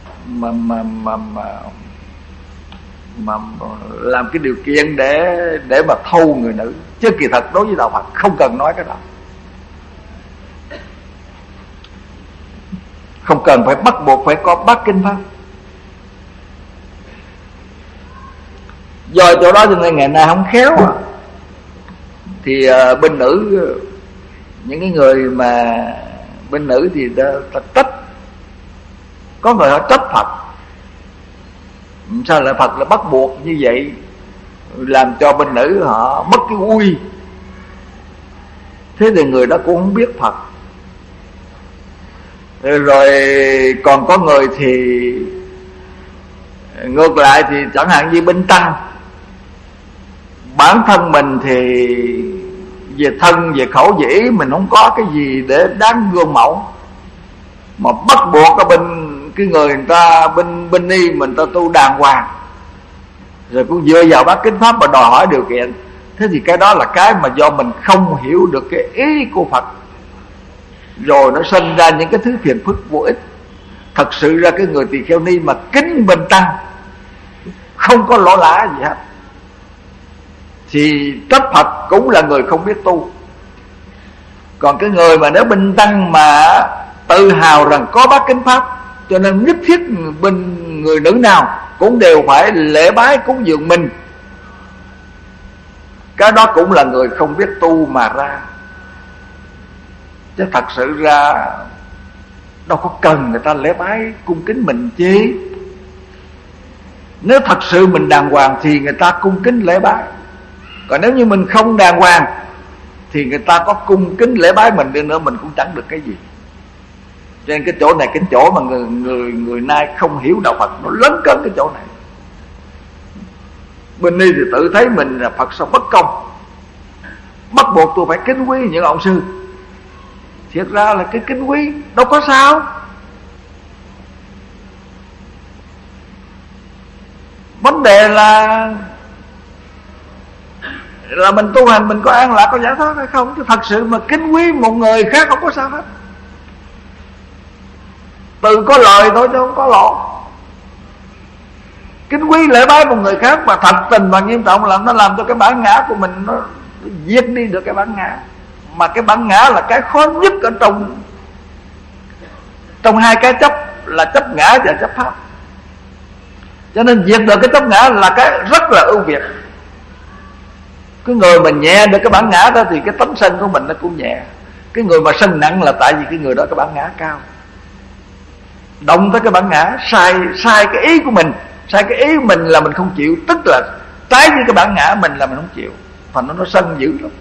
S1: làm cái điều kiện để mà thâu người nữ. Chứ kỳ thật đối với đạo Phật không cần nói cái đó. không cần phải bắt buộc phải có bát kinh pháp. Do chỗ đó cho nên ngày nay không khéo thì bên nữ, những cái người mà bên nữ thì ta trách, có người họ trách Phật, sao lại Phật là bắt buộc như vậy, làm cho bên nữ họ mất cái uy. Thế thì người đó cũng không biết Phật. Rồi còn có người thì ngược lại, thì chẳng hạn như bên tăng, bản thân mình thì về thân về khẩu về ý mình không có cái gì để đáng gương mẫu, mà bắt buộc ở bên cái người ta bên ni mình ta tu đàng hoàng, rồi cũng dựa vào bát kinh pháp mà đòi hỏi điều kiện. Thế thì cái đó là cái mà do mình không hiểu được cái ý của Phật, rồi nó sinh ra những cái thứ phiền phức vô ích. Thật sự ra cái người tỳ kheo ni mà kính bên tăng, không có lỗ lã gì hết, thì trách Phật cũng là người không biết tu. Còn cái người mà nếu bên tăng mà tự hào rằng có bát kinh pháp, cho nên nhất thiết bên người nữ nào cũng đều phải lễ bái cúng dường mình, cái đó cũng là người không biết tu mà ra. Chứ thật sự ra đâu có cần người ta lễ bái cung kính mình chi. Nếu thật sự mình đàng hoàng thì người ta cung kính lễ bái. Còn nếu như mình không đàng hoàng thì người ta có cung kính lễ bái mình đi nữa, mình cũng chẳng được cái gì. Cho nên cái chỗ này, cái chỗ mà người nay không hiểu đạo Phật, nó lấn cấn cái chỗ này. Bên ni thì tự thấy mình là Phật sao bất công, bắt buộc tôi phải kính quý những ông sư. Thiệt ra là cái kính quý đâu có sao. Vấn đề là mình tu hành mình có an lạc, có giải thoát hay không. Chứ thật sự mà kính quý một người khác không có sao hết, từ có lời thôi chứ không có lỗ. Kính quý lễ bái một người khác mà thật tình và nghiêm trọng, là nó làm cho cái bản ngã của mình nó diệt đi được cái bản ngã. Mà cái bản ngã là cái khó nhất ở trong hai cái chấp, là chấp ngã và chấp pháp. Cho nên diệt được cái chấp ngã là cái rất là ưu việt. Cái người mà nhẹ được cái bản ngã đó thì cái tánh sân của mình nó cũng nhẹ. Cái người mà sân nặng là tại vì cái người đó cái bản ngã cao, động tới cái bản ngã, sai cái ý của mình. Sai cái ý của mình là mình không chịu, tức là trái với cái bản ngã mình là mình không chịu, thành nó sân dữ lắm.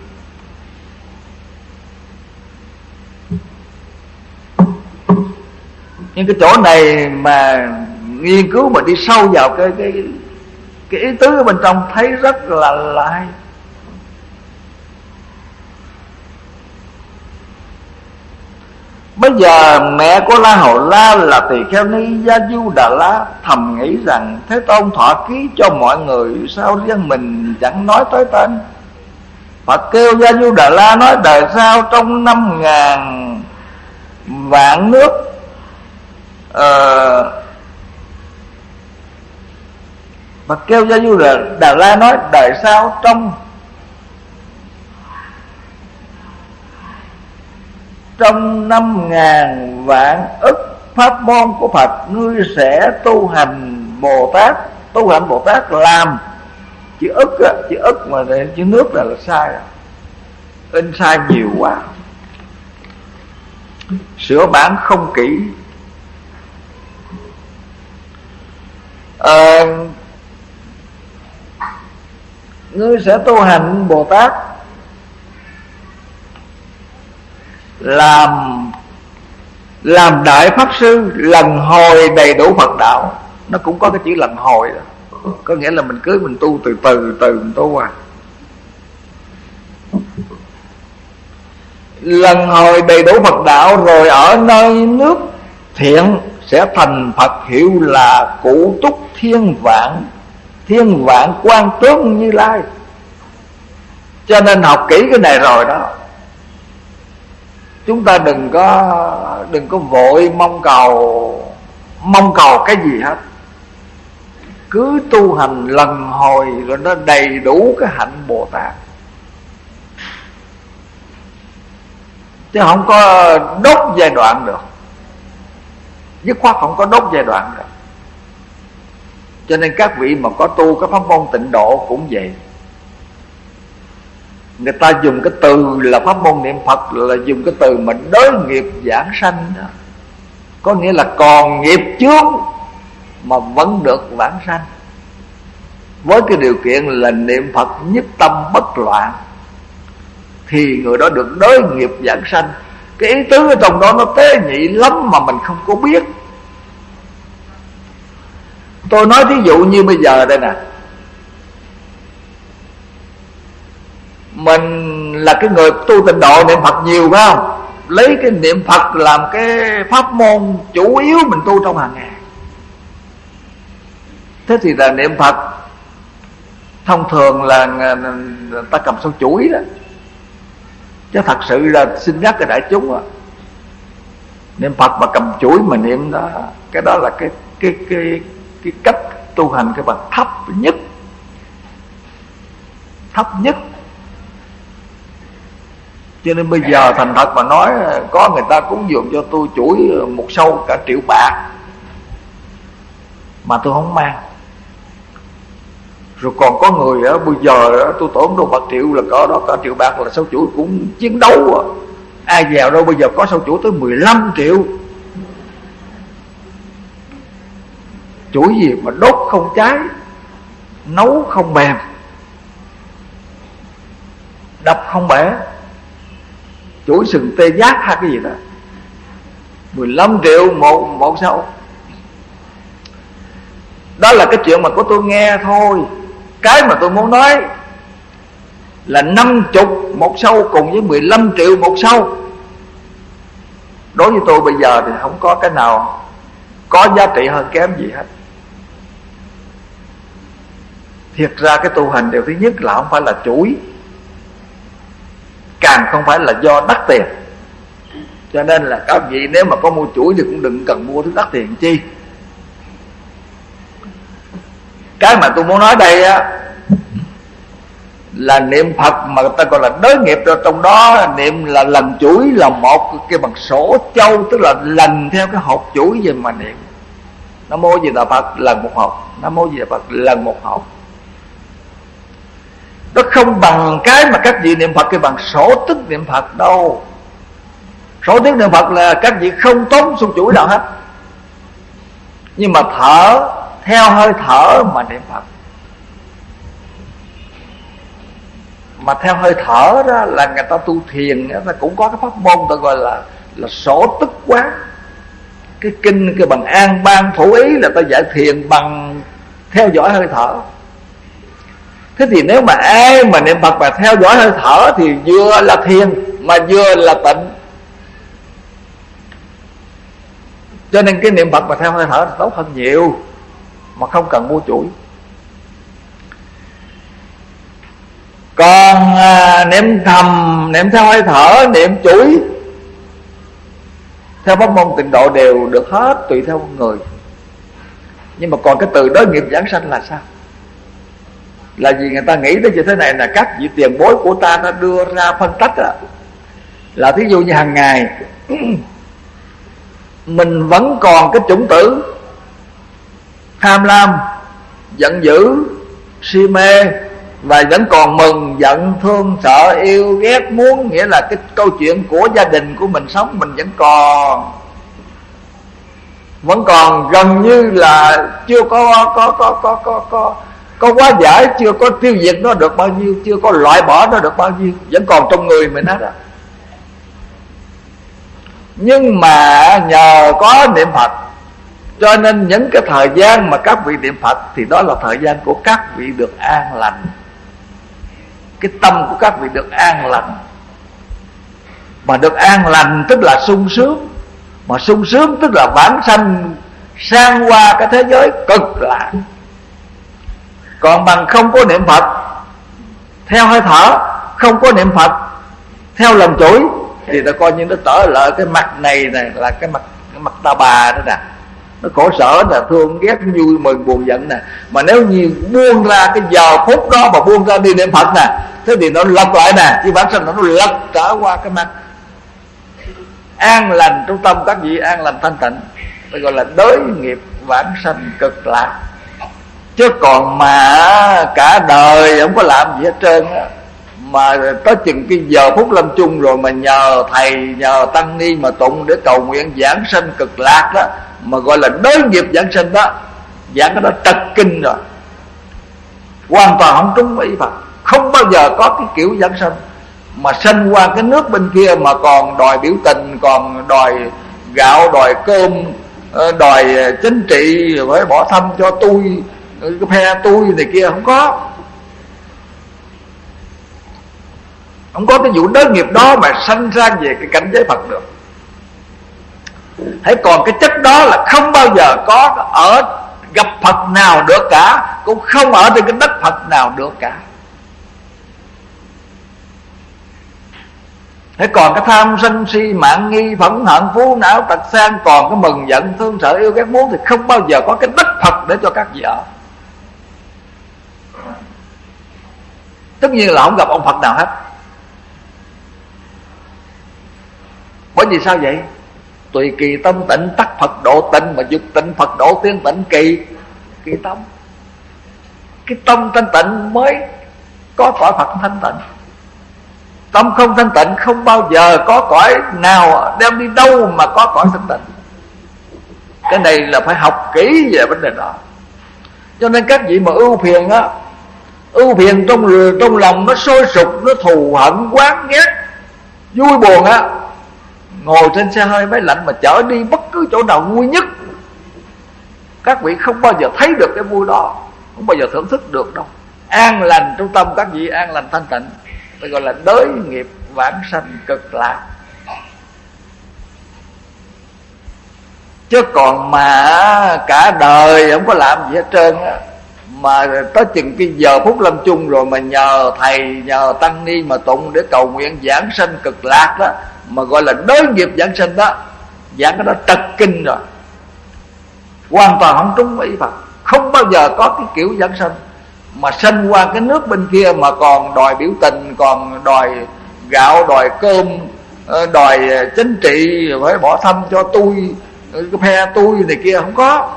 S1: Nhưng cái chỗ này mà nghiên cứu mà đi sâu vào cái ý tứ ở bên trong thấy rất là hay. Bây giờ mẹ của La Hầu La là tỳ kheo ni Gia Du Đà La thầm nghĩ rằng Thế Tôn thọ ký cho mọi người, sao riêng mình chẳng nói tới tên. Phật kêu Gia Du Đà La nói đời sau trong 5.000 vạn nước, Phật kêu Gia Du Đà La nói đời sau trong 5.000 vạn ức pháp môn của Phật, ngươi sẽ tu hành Bồ Tát. Tu hành Bồ Tát làm chữ ức á, chữ ức mà chữ nước là sai, in sai nhiều quá, sửa bản không kỹ. Ngươi sẽ tu hành Bồ Tát làm đại pháp sư, lần hồi đầy đủ Phật đạo. Nó cũng có cái chữ lần hồi đó, có nghĩa là mình cứ mình tu từ từ mình tu à. Lần hồi đầy đủ Phật đạo, rồi ở nơi nước thiện sẽ thành Phật, hiệu là Cụ Túc thiên vạn Quan Tướng Như Lai. Cho nên học kỹ cái này rồi đó, chúng ta đừng có vội mong cầu cái gì hết. Cứ tu hành lần hồi rồi nó đầy đủ cái hạnh Bồ Tát, chứ không có đốt giai đoạn được. dứt khoát không có đốt giai đoạn rồi. Cho nên các vị mà có tu cái pháp môn tịnh độ cũng vậy. Người ta dùng cái từ là pháp môn niệm Phật là dùng cái từ mà đối nghiệp giảng sanh đó. Có nghĩa là còn nghiệp chướng mà vẫn được vãng sanh, với cái điều kiện là niệm Phật nhất tâm bất loạn, thì người đó được đối nghiệp giảng sanh. Cái ý tứ ở trong đó nó tế nhị lắm mà mình không có biết. Tôi nói thí dụ như bây giờ đây nè, mình là cái người tu tịnh độ niệm Phật nhiều phải không? Lấy cái niệm Phật làm cái pháp môn chủ yếu mình tu trong hàng ngày. Thế thì là niệm Phật thông thường là ta cầm sâu chuỗi đó. Chứ thật sự là xin nhắc cái đại chúng đó, niệm Phật mà cầm chuỗi mà niệm đó, cái đó là cái cách tu hành cái bằng thấp nhất. Thấp nhất. Cho nên bây giờ thành thật mà nói, có người ta cúng dường cho tôi chuỗi một sâu cả 1 triệu bạc mà tôi không mang. Rồi còn có người á, bây giờ á, tôi tổn đâu 1 triệu là có đó, cả 1 triệu bạc là sâu chuỗi cũng chiến đấu à. Ai giàu đâu bây giờ có sâu chuỗi tới 15 triệu. Chuỗi gì mà đốt không cháy, nấu không mềm, đập không bể, chuỗi sừng tê giác hay cái gì đó, 15 triệu một sâu. Đó là cái chuyện mà của tôi nghe thôi. Cái mà tôi muốn nói là 50 một sâu cùng với 15 triệu một sâu. Đối với tôi bây giờ thì không có cái nào có giá trị hơn kém gì hết. Thiệt ra cái tu hành điều thứ nhất là không phải là chuỗi, càng không phải là do đắt tiền. Cho nên là các vị nếu mà có mua chuỗi thì cũng đừng cần mua thứ đắt tiền chi. Cái mà tôi muốn nói đây á là niệm Phật mà người ta gọi là đới nghiệp, rồi trong đó niệm là lần chuỗi là một cái bằng sổ châu, tức là lần theo cái hộp chuỗi gì mà niệm. Nam mô Di Đà Phật lần một hộp, Nam mô Di Đà Phật lần một hộp. Nó không bằng cái mà các vị niệm Phật cái bằng sổ tức niệm Phật đâu. Sổ tức niệm Phật là các vị không tốn xu chuỗi nào hết, nhưng mà thở theo hơi thở mà niệm Phật. Mà theo hơi thở đó là người ta tu thiền, người ta cũng có cái pháp môn ta gọi là sổ tức quán. Cái kinh cái bằng An Ban Thủ Ý là ta dạy thiền bằng theo dõi hơi thở. Thế thì nếu mà ai mà niệm Phật mà theo dõi hơi thở thì vừa là thiền mà vừa là tịnh. Cho nên cái niệm Phật mà theo hơi thở thì tốt hơn nhiều, mà không cần mua chuỗi. Còn niệm thầm, niệm theo hơi thở, niệm chuỗi theo pháp môn tịnh độ đều được hết, tùy theo người. Nhưng mà còn cái từ đối nghiệp giảng sanh là sao? Là vì người ta nghĩ đến như thế này, là các vị tiền bối của ta đã đưa ra phân tích đó. Là thí dụ như hàng ngày mình vẫn còn cái chủng tử tham lam, giận dữ, si mê, và vẫn còn mừng, giận, thương, sợ, yêu, ghét, muốn. Nghĩa là cái câu chuyện của gia đình của mình sống mình vẫn còn gần như là chưa có hóa giải, chưa có tiêu diệt nó được bao nhiêu, chưa có loại bỏ nó được bao nhiêu, vẫn còn trong người mình hết á. Nhưng mà nhờ có niệm Phật, cho nên những cái thời gian mà các vị niệm Phật thì đó là thời gian của các vị được an lành. Cái tâm của các vị được an lành. Mà được an lành tức là sung sướng. Mà sung sướng tức là vãng sanh sang qua cái thế giới cực lạc. Còn bằng không có niệm Phật theo hơi thở, không có niệm Phật theo lần chuỗi, thì ta coi như nó trở lại cái mặt này là cái mặt ta bà đó nè. Nó khổ sở nè, thương ghét, vui mừng buồn giận nè. Mà nếu như buông ra cái giờ phút đó mà buông ra đi niệm Phật nè, thế thì nó lật lại nè, chứ bản thân nó lật trở qua cái mặt an lành trong tâm các vị, an lành thanh tịnh. phải gọi là đới nghiệp vãng sanh cực lạc. Chứ còn mà cả đời không có làm gì hết trơn á, mà tới chừng cái giờ phút lâm chung rồi mà nhờ thầy nhờ tăng ni mà tụng để cầu nguyện giảng sanh cực lạc đó, mà gọi là đới nghiệp giảng sanh đó, giảng cái đó trật kinh rồi, hoàn toàn không trúng ý Phật. Không bao giờ có cái kiểu giảng sanh mà sanh qua cái nước bên kia mà còn đòi biểu tình, còn đòi gạo, đòi cơm, đòi chính trị, phải bỏ thăm cho tôi, cái phe tôi này kia. Không có. Không có cái vụ đới nghiệp đó mà sanh ra về cái cảnh giới Phật được. Hãy còn cái chất đó là không bao giờ có ở gặp Phật nào được cả, cũng không ở trên cái đất Phật nào được cả. Hãy còn cái tham sân si mạng nghi phẫn hận phú não tật sang, còn cái mừng giận thương sợ yêu ghét muốn, thì không bao giờ có cái đất Phật để cho các vị ở. Tất nhiên là không gặp ông Phật nào hết. Bởi vì sao vậy? Tùy kỳ tâm tịnh tắc Phật độ tịnh, mà dục tịnh Phật độ tiên tịnh kỳ tâm. Cái tâm thanh tịnh mới có cõi Phật thanh tịnh. Tâm không thanh tịnh không bao giờ có cõi nào đem đi đâu mà có cõi thanh tịnh. Cái này là phải học kỹ về vấn đề đó. Cho nên các vị mà ưu phiền á, ưu phiền trong lòng nó sôi sục, nó thù hận quán ghét, vui buồn á, ngồi trên xe hơi máy lạnh mà chở đi bất cứ chỗ nào vui nhất, các vị không bao giờ thấy được cái vui đó, không bao giờ thưởng thức được đâu. An lành trong tâm các vị, an lành thanh tịnh, phải gọi là đới nghiệp vãng sanh cực lạc. Chứ còn mà cả đời không có làm gì hết trơn á, mà tới chừng cái giờ phút lâm chung rồi mà nhờ thầy nhờ tăng ni mà tụng để cầu nguyện giảng sanh cực lạc đó, mà gọi là đới nghiệp giảng sanh đó, giảng cái đó trật kinh rồi, hoàn toàn không trúng ý Phật. Không bao giờ có cái kiểu giảng sanh mà sanh qua cái nước bên kia mà còn đòi biểu tình, còn đòi gạo, đòi cơm, đòi chính trị, phải bỏ thăm cho tôi, cái phe tôi này kia. Không có.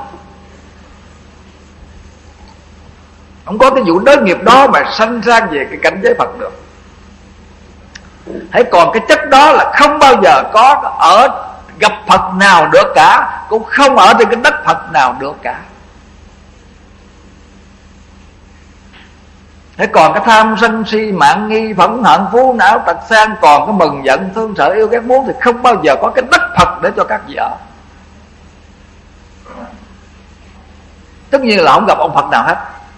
S1: Không có cái vụ đới nghiệp đó mà sanh ra về cái cảnh giới Phật được. Hãy còn cái chất đó là không bao giờ có ở gặp Phật nào được cả, cũng không ở trên cái đất Phật nào được cả. Hãy còn cái tham sân si mạng nghi phẫn hận phú não tật sang, còn cái mừng giận thương sợ yêu ghét muốn, thì không bao giờ có cái đất Phật để cho các vị ở. Tất nhiên là không gặp ông Phật nào hết.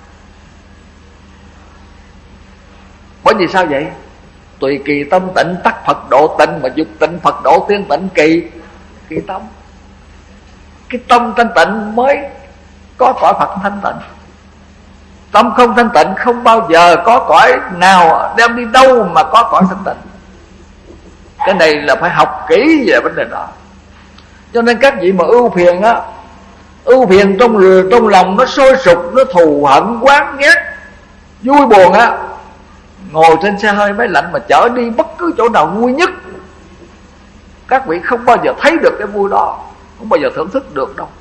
S1: Bởi vì sao vậy? Tùy kỳ tâm tịnh tắc Phật độ tịnh, mà dục tịnh Phật độ tiên tịnh kỳ tâm. Cái tâm thanh tịnh mới có cõi Phật thanh tịnh. Tâm không thanh tịnh không bao giờ có cõi nào đem đi đâu mà có cõi thanh tịnh. Cái này là phải học kỹ về vấn đề đó. Cho nên các vị mà ưu phiền á, ưu phiền trong lòng nó sôi sục, nó thù hận quán ghét, vui buồn á, ngồi trên xe hơi máy lạnh mà chở đi bất cứ chỗ nào vui nhất, các vị không bao giờ thấy được cái vui đó, không bao giờ thưởng thức được đâu.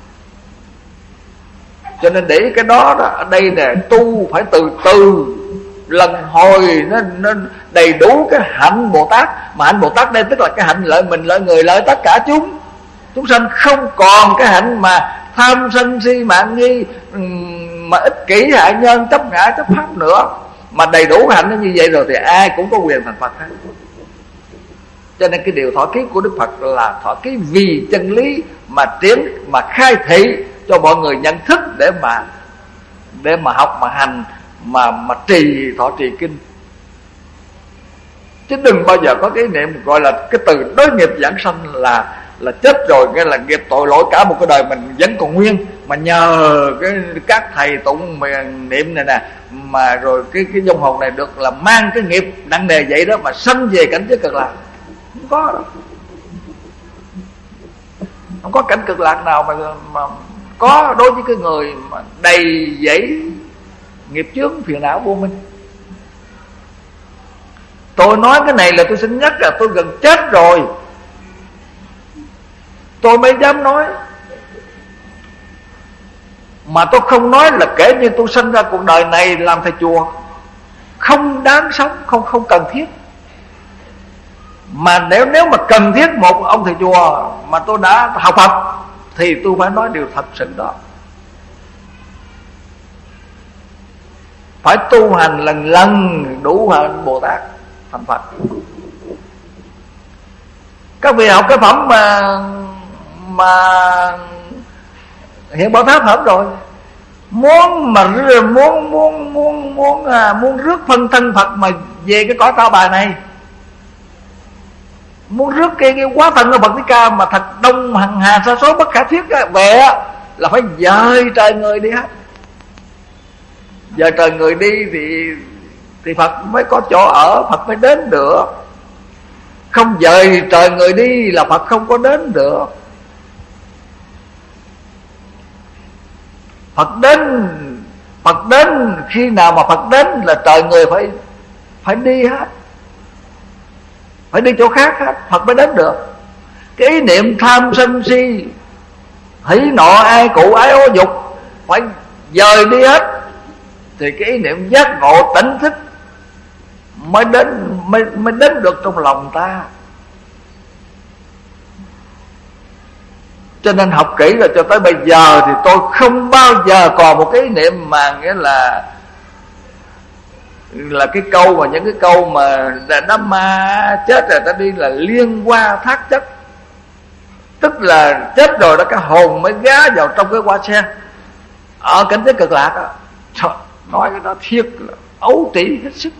S1: Cho nên để cái đó ở đây nè, tu phải từ từ lần hồi nó đầy đủ cái hạnh Bồ Tát. Mà hạnh Bồ Tát đây tức là cái hạnh lợi mình, lợi người, lợi tất cả chúng sanh. Không còn cái hạnh mà tham sân si mạng nghi, mà ích kỷ hại nhân, chấp ngã chấp pháp nữa. Mà đầy đủ cái hạnh nó như vậy rồi thì ai cũng có quyền thành Phật hết. Cho nên cái điều thọ ký của Đức Phật là thọ ký vì chân lý, mà khai thị cho mọi người nhận thức để mà học, mà hành, mà trì thọ trì kinh. Chứ đừng bao giờ có cái niệm gọi là cái từ đối nghiệp giảng sanh là chết rồi, nghĩa là nghiệp tội lỗi cả một cái đời mình vẫn còn nguyên, mà nhờ các thầy tụng niệm này nè, mà rồi cái vong hồn này được là mang cái nghiệp nặng nề vậy đó mà sanh về cảnh giới cực lạc. Không có đâu. Không có cảnh cực lạc nào mà có đối với cái người mà đầy dẫy nghiệp chướng phiền não vô minh. Tôi nói cái này là tôi xin nhắc là tôi gần chết rồi tôi mới dám nói. Mà tôi không nói là kể như tôi sinh ra cuộc đời này làm thầy chùa không đáng sống, không cần thiết. Mà nếu mà cần thiết một ông thầy chùa mà tôi đã học Phật thì tôi phải nói điều thật sự đó. Phải tu hành lần lần đủ hạnh Bồ Tát thành Phật. Các vị học cái phẩm mà Hiện Bảo Tháp học rồi, muốn rước phân thân Phật mà về cái cõi tao bài này, muốn rước cái quá thân của Phật Thích Ca mà thật đông hằng hà sa số bất khả thuyết về là phải dời trời người đi hết. Dời trời người đi thì Phật mới có chỗ ở, Phật mới đến được. Không dời trời người đi là Phật không có đến được. Phật đến khi nào mà Phật đến là trời người phải đi hết, phải đi chỗ khác hết, Phật mới đến được. Cái ý niệm tham sân si hỉ nộ ai cụ ái ô dục phải dời đi hết, thì cái ý niệm giác ngộ tỉnh thức mới đến được trong lòng ta. Cho nên học kỹ rồi cho tới bây giờ thì tôi không bao giờ còn một cái ý niệm mà nghĩa là cái câu mà những cái câu mà đã ma chết rồi ta đi là liên hoa thác chất, tức là chết rồi đó cái hồn mới gá vào trong cái hoa sen ở cảnh giới cực lạc đó. Trời, nói cái đó thiệt là ấu trĩ hết sức.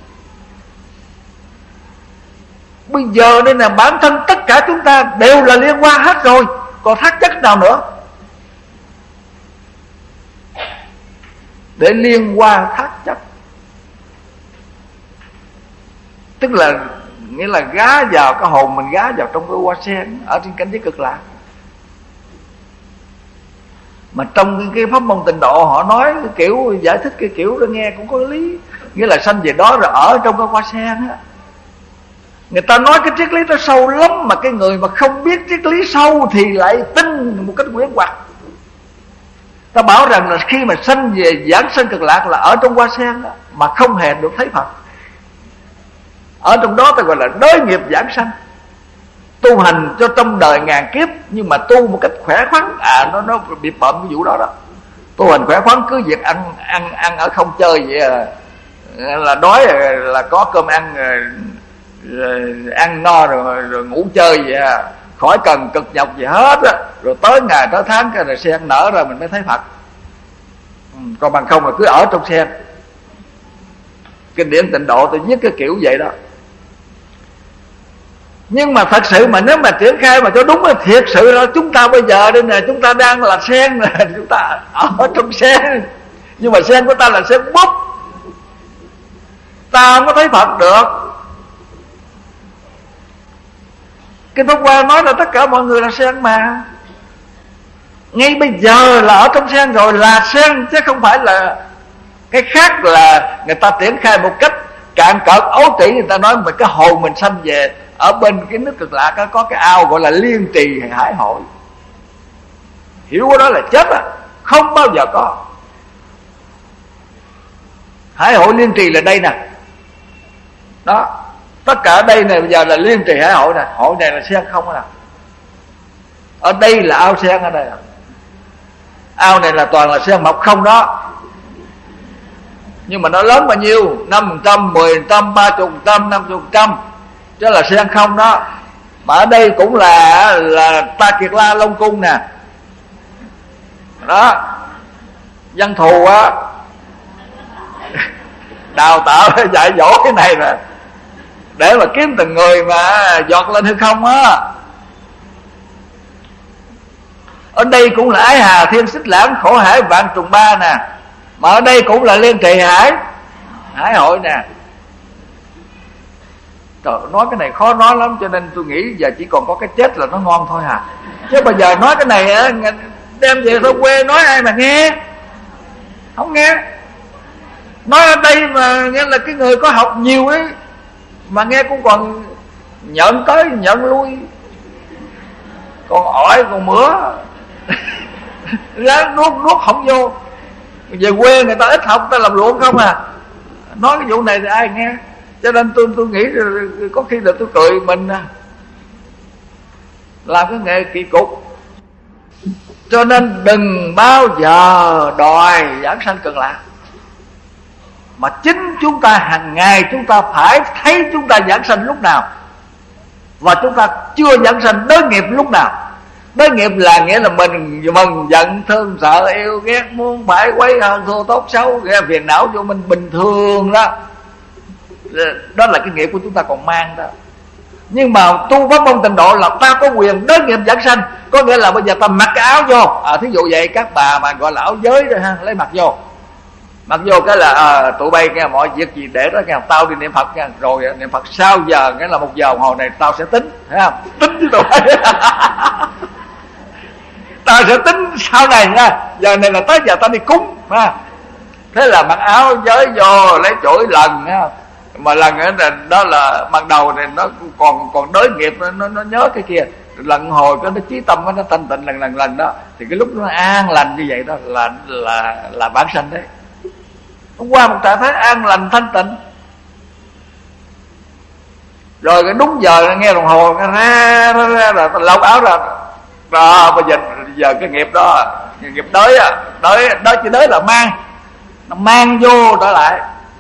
S1: Bây giờ đây là bản thân tất cả chúng ta đều là liên hoa hết rồi, còn thác chất nào nữa để liên hoa thác chất? Tức là nghĩa là gá vào cái hồn mình, gá vào trong cái hoa sen ở trên cảnh giới cực lạc. Mà trong cái pháp môn Tịnh Độ họ nói cái kiểu giải thích cái kiểu đó nghe cũng có lý. Nghĩa là sanh về đó rồi ở trong cái hoa sen á. Người ta nói cái triết lý nó sâu lắm, mà cái người mà không biết triết lý sâu thì lại tin một cách quyến hoặc. Ta bảo rằng là khi mà sanh về giảng sanh cực lạc là ở trong hoa sen đó, mà không hề được thấy Phật. Ở trong đó ta gọi là đới nghiệp giảng sanh, tu hành cho trong đời ngàn kiếp nhưng mà tu một cách khỏe khoắn. Nó bị bợm cái vụ đó đó. Tu hành khỏe khoắn cứ việc ăn ở không chơi vậy là đói là có cơm ăn, ăn no rồi ngủ chơi vậy khỏi cần cực nhọc gì hết á. Rồi tới ngày tới tháng cái rồi sen nở ra mình mới thấy Phật. Còn bằng không là cứ ở trong sen. Kinh điển Tịnh Độ tôi viết cái kiểu vậy đó. Nhưng mà thật sự mà nếu mà triển khai mà cho đúng là thiệt sự là chúng ta bây giờ đây nè, chúng ta đang là sen nè, chúng ta ở trong sen, nhưng mà sen của ta là sen bốc, ta không có thấy Phật được. Kinh Pháp Hoa nói là tất cả mọi người là sen mà. Ngay bây giờ là ở trong sen rồi, là sen chứ không phải là cái khác. Là người ta triển khai một cách cạn cợt ấu trĩ, người ta nói mà cái hồn mình sanh về ở bên cái nước cực lạc có cái ao gọi là liên trì hải hội. Hiểu cái đó là chết á, không bao giờ có. Hải hội liên trì là đây nè. Đó, tất cả ở đây này bây giờ là liên trì hải hội nè. Hội này là sen không nè. Ở đây là ao sen ở đây nè. Ao này là toàn là sen mọc không đó. Nhưng mà nó lớn bao nhiêu? 5%, 10%, 30%, 50%, chứ là sen không đó. Mà ở đây cũng là Ta Kiệt La Long Cung nè. Đó, dân thù á đào tạo dạy dỗ cái này nè, để mà kiếm từng người mà giọt lên hư không á. Ở đây cũng là Ái Hà Thiên Xích Lãng Khổ Hải Vạn Trùng Ba nè. Mà ở đây cũng là Liên Trì Hải hội nè. Trời, nói cái này khó nói lắm, cho nên tôi nghĩ giờ chỉ còn có cái chết là nó ngon thôi à. Chứ bây giờ nói cái này đem về thôn quê nói ai mà nghe, không nghe. Nói ở đây mà nghe là cái người có học nhiều ấy, mà nghe cũng còn nhận tới nhận lui, còn ỏi còn mửa ráng nuốt không vô. Về quê người ta ít học, ta làm ruộng không à. Nói cái vụ này thì ai nghe. Cho nên tôi nghĩ có khi là tôi cười mình làm cái nghề kỳ cục. Cho nên đừng bao giờ đòi giảng sanh cực lạc, mà chính chúng ta hàng ngày chúng ta phải thấy chúng ta giảng sanh lúc nào, và chúng ta chưa giảng sanh đới nghiệp lúc nào. Đới nghiệp là nghĩa là mình mừng giận thương sợ yêu ghét, muốn phải quấy hơn thua tốt xấu, nghe phiền não cho mình bình thường đó. Đó là cái nghiệp của chúng ta còn mang đó. Nhưng mà tu pháp môn tịnh độ là ta có quyền đới nghiệp giảng sanh. Có nghĩa là bây giờ ta mặc cái áo vô, thí dụ vậy các bà mà gọi là áo giới rồi ha, lấy mặc vô. Mặc vô cái là tụi bay nghe mọi việc gì để đó nghe, tao đi niệm Phật nha, rồi niệm Phật sau giờ nghĩa là 1 giờ đồng hồ này tao sẽ tính, thấy không? Tính với tụi bay. Tao sẽ tính sau này nha, giờ này là tới giờ tao đi cúng ha. Thế là mặc áo giới vô, lấy chổi lần ha. Mà lần đó là ban đầu này nó còn đới nghiệp, nó nhớ cái kia, lần hồi nó chí tâm nó thanh tịnh lần đó, thì cái lúc nó an lành như vậy đó là bản sanh đấy. Hôm qua một trạng thái an lành thanh tịnh, rồi cái đúng giờ nghe đồng hồ ra là lột áo ra đó. Bây giờ cái nghiệp đó, nghiệp đới chỉ đới là mang, nó mang vô trở lại.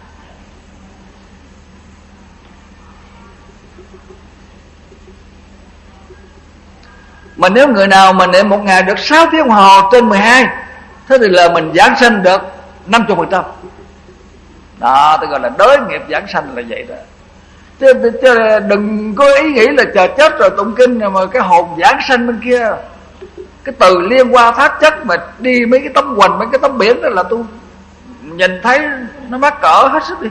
S1: Mà nếu người nào mà niệm một ngày được 6 tiếng đồng hồ trên 12, thế thì là mình giảng sanh được 50%. Đó, tôi gọi là đới nghiệp giảng sanh là vậy đó. Chứ đừng có ý nghĩ là chờ chết rồi tụng kinh mà cái hồn giảng sanh bên kia. Cái từ liên qua thác chất mà đi mấy cái tấm hoành, mấy cái tấm biển đó là tôi nhìn thấy nó mắc cỡ hết sức đi.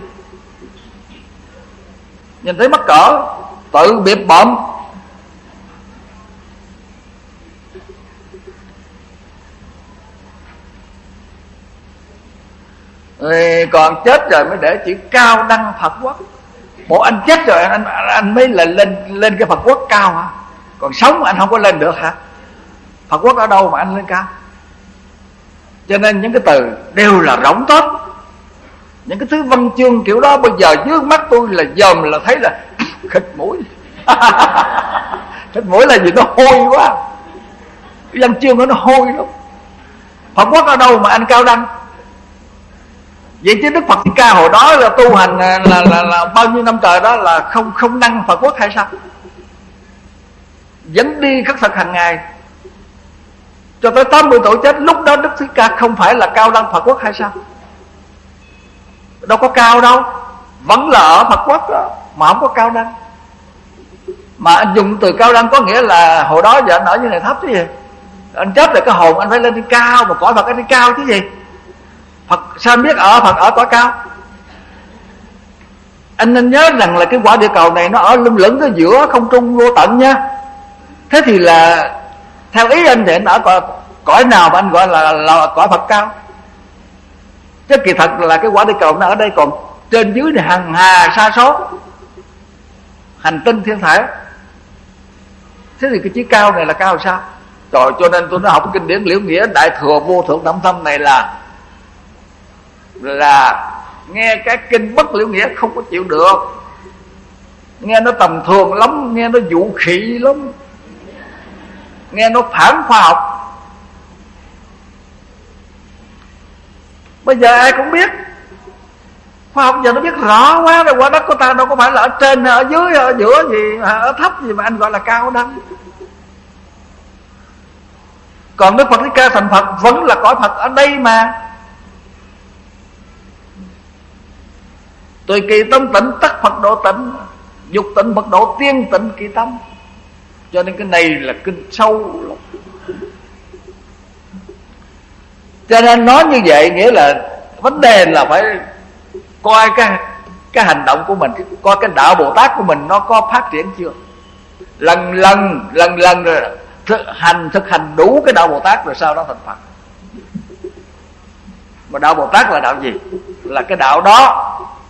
S1: Nhìn thấy mắc cỡ, tự biệt bợm. Còn chết rồi mới để chữ cao đăng Phật quốc. Bộ anh chết rồi anh mới là lên cái Phật quốc cao hả? Còn sống anh không có lên được hả? Phật quốc ở đâu mà anh lên cao? Cho nên những cái từ đều là rỗng tốt. Những cái thứ văn chương kiểu đó bây giờ dưới mắt tôi là dòm là thấy là khịt mũi. Khịt mũi là gì? Nó hôi quá. Cái văn chương đó nó hôi lắm. Phật quốc ở đâu mà anh cao đăng? Vậy chứ Đức Phật Thích Ca hồi đó là tu hành là bao nhiêu năm trời đó là không đăng Phật quốc hay sao? Vẫn đi khất thực hàng ngày cho tới 80 tuổi chết. Lúc đó Đức Thích Ca không phải là cao đăng Phật quốc hay sao? Đâu có cao đâu, vẫn là ở Phật quốc đó, mà không có cao đăng. Mà anh dùng từ cao đăng có nghĩa là hồi đó giờ anh ở như này thấp chứ gì. Anh chết rồi cái hồn anh phải lên trên cao, mà cõi Phật anh đi cao chứ gì. Phật sao anh biết Phật ở cõi cao? Anh nên nhớ rằng là cái quả địa cầu này nó ở lưng lửng ở giữa không trung vô tận nha. Thế thì là theo ý anh thì anh ở cõi nào mà anh gọi là cõi Phật cao? Chứ kỳ thật là cái quả địa cầu nó ở đây, còn trên dưới thì hằng hà sa số hành tinh thiên thể. Thế thì cái chữ cao này là cao sao? Trời, cho nên tôi nói học kinh điển Liễu Nghĩa Đại Thừa Vô Thượng Đậm Thâm này là nghe cái kinh bất liễu nghĩa không có chịu được. Nghe nó tầm thường lắm, nghe nó vũ khị lắm, nghe nó phản khoa học. Bây giờ ai cũng biết, khoa học giờ nó biết rõ quá rồi. Quả đất của ta đâu có phải là ở trên, ở dưới, ở giữa gì, ở thấp gì mà anh gọi là cao đăng. Còn Đức Phật Thích Ca thành Phật vẫn là cõi Phật ở đây mà. Tùy kỳ tâm tịnh tất Phật độ tịnh, dục tịnh Phật độ tiên tịnh kỳ tâm. Cho nên cái này là kinh sâu lắm. Cho nên nói như vậy nghĩa là vấn đề là phải coi cái hành động của mình, coi cái đạo Bồ Tát của mình nó có phát triển chưa. Lần lần rồi thực hành đủ cái đạo Bồ Tát rồi sau đó thành Phật. Mà đạo Bồ Tát là đạo gì? Là cái đạo đó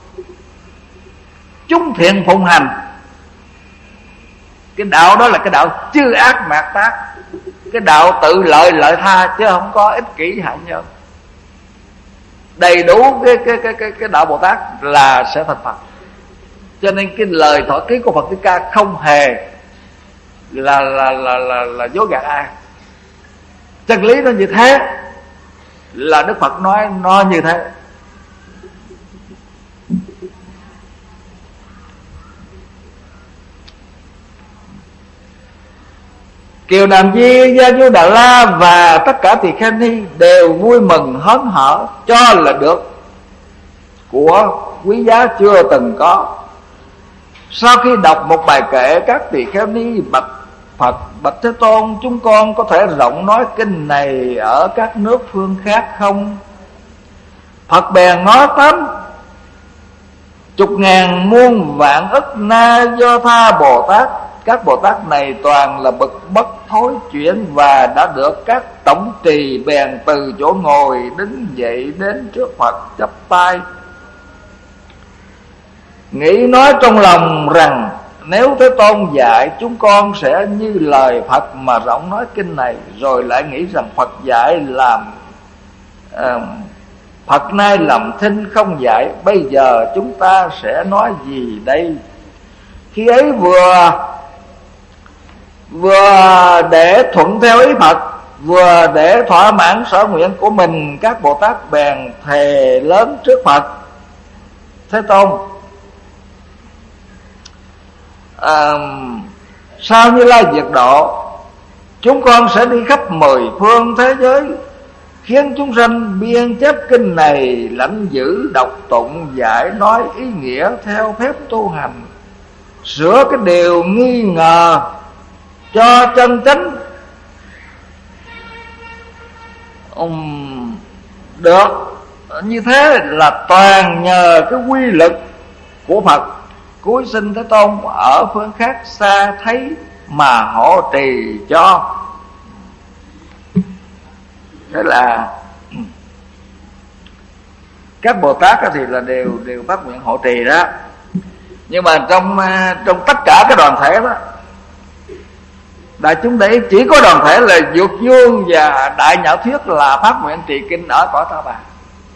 S1: chúng thiện phụng hành. Cái đạo đó là cái đạo chư ác mạt tác, cái đạo tự lợi lợi tha chứ không có ích kỷ hại nhân. đầy đủ cái đạo Bồ Tát là sẽ thành Phật. Cho nên cái lời thọ ký của Phật Thích Ca không hề là dối gạt ai. Chân lý nó như thế, là Đức Phật nói nó như thế. Kiều Đàm Di, Gia Du Đà La và tất cả tỳ kheo ni đều vui mừng hớn hở, cho là được của quý giá chưa từng có. Sau khi đọc một bài kệ, các tỳ kheo ni bạch Phật: bạch Thế Tôn, chúng con có thể rộng nói kinh này ở các nước phương khác không? Phật bèn nói: 80.000 muôn vạn ức na do tha Bồ Tát. Các Bồ Tát này toàn là bậc bất thối chuyển, và đã được các tổng trì bèn từ chỗ ngồi đứng dậy đến trước Phật chắp tay, nghĩ nói trong lòng rằng: nếu Thế Tôn dạy, chúng con sẽ như lời Phật mà rộng nói kinh này. Rồi lại nghĩ rằng Phật dạy làm Phật nay làm thinh không dạy, bây giờ chúng ta sẽ nói gì đây? Khi ấy vừa để thuận theo ý Phật, vừa để thỏa mãn sở nguyện của mình, các Bồ Tát bèn thề lớn trước Phật: Thế Tôn, sau Như Lai diệt độ, chúng con sẽ đi khắp 10 phương thế giới, khiến chúng sanh biên chép kinh này, lãnh giữ đọc tụng, giải nói ý nghĩa theo phép tu hành, sửa cái điều nghi ngờ cho chân chánh. Được như thế là toàn nhờ cái quy lực của Phật cuối sinh Thế Tôn ở phương khác xa thấy mà hộ trì cho. Thế là các Bồ Tát thì là đều phát nguyện hộ trì đó. Nhưng mà trong tất cả cái đoàn thể đó, đại chúng đấy chỉ có đoàn thể là Dược Dương và Đại Nhạo Thuyết là phát nguyện trì kinh ở cõi Ta Bà,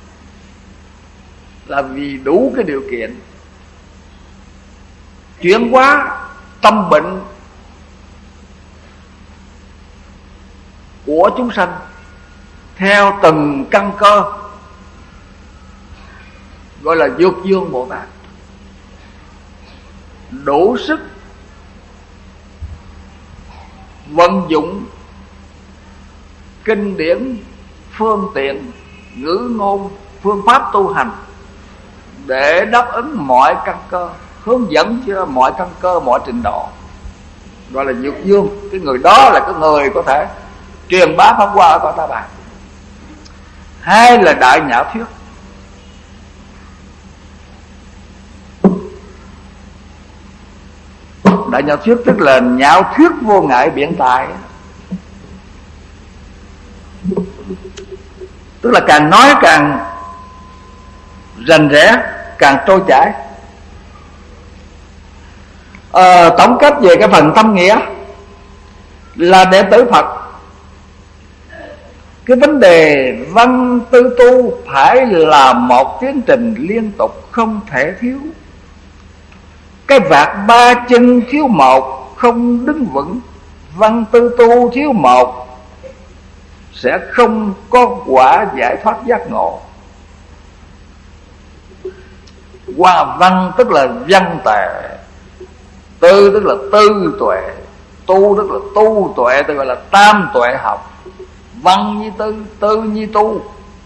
S1: là vì đủ cái điều kiện chuyển hóa tâm bệnh của chúng sanh theo từng căn cơ, gọi là Dược Dương Bồ Tát, đủ sức vận dụng kinh điển, phương tiện, ngữ ngôn, phương pháp tu hành để đáp ứng mọi căn cơ, hướng dẫn cho mọi căn cơ, mọi trình độ, gọi là Dược Dương. Cái người đó là cái người có thể truyền bá pháp qua ở cõi Ta Bà. Hai là Đại Nhạo Thuyết, Đại Nhạo Thuyết tức là nhạo thuyết vô ngại biện tài, tức là càng nói càng rành rẽ, càng trôi chảy. Tổng kết về cái phần thâm nghĩa là đệ tử Phật, cái vấn đề văn tư tu phải là một tiến trình liên tục không thể thiếu. Cái vạt ba chân thiếu một không đứng vững, văn tư tu thiếu một sẽ không có quả giải thoát giác ngộ. Qua văn tức là văn tề, tư tức là tư tuệ, tu tức là tu tuệ, tức là tam tuệ học. Văn như tư, tư như tu.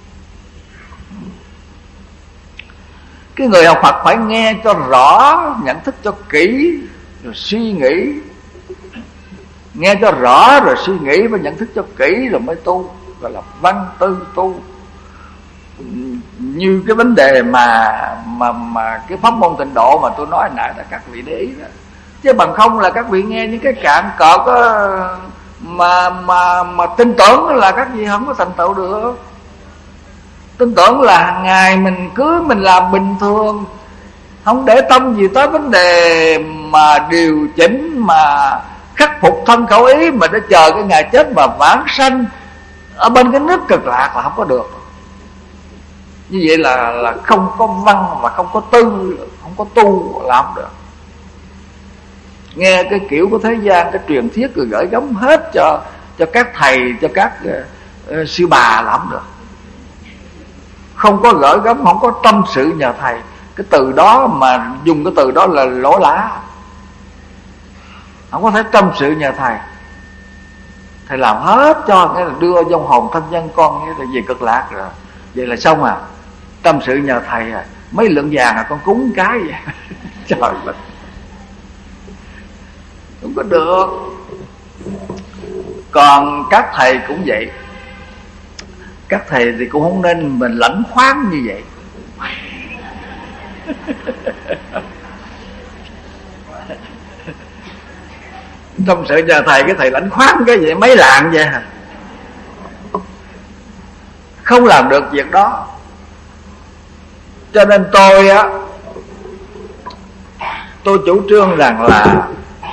S1: Cái người học Phật phải nghe cho rõ, nhận thức cho kỹ, rồi suy nghĩ. Nghe cho rõ rồi suy nghĩ và nhận thức cho kỹ rồi mới tu, gọi là văn tư tu. Như cái vấn đề mà cái pháp môn tịnh độ mà tôi nói nãy là các vị để ý đó. Chứ bằng không là các vị nghe những cái cạn cợt mà tin tưởng là các vị không có thành tựu được. Tin tưởng là hàng ngày mình cứ mình làm bình thường, không để tâm gì tới vấn đề mà điều chỉnh, mà khắc phục thân khẩu ý, mà để chờ cái ngày chết mà vãng sanh ở bên cái nước Cực Lạc là không có được. Như vậy là không có văn mà không có tư, không có tu làm được. Nghe cái kiểu của thế gian, cái truyền thuyết rồi gửi gắm hết cho các thầy, cho các sư bà làm được. Không có gửi gắm, không có tâm sự nhờ thầy. Cái từ đó mà dùng cái từ đó là lỗ lá. Không có thể tâm sự nhờ thầy. Thầy làm hết cho, nghĩa là đưa vong hồn thân nhân con nghĩa là về cực lạc rồi. Vậy là xong à. Tâm sự nhờ thầy à. Mấy lượng vàng à con cúng cái vậy. Trời ơi, không có được. Còn các thầy cũng vậy. Các thầy thì cũng không nên mình lãnh khoáng như vậy. Tâm sự nhờ thầy, cái thầy lãnh khoáng cái vậy mấy lạng vậy hả? Không làm được việc đó. Cho nên tôi chủ trương rằng là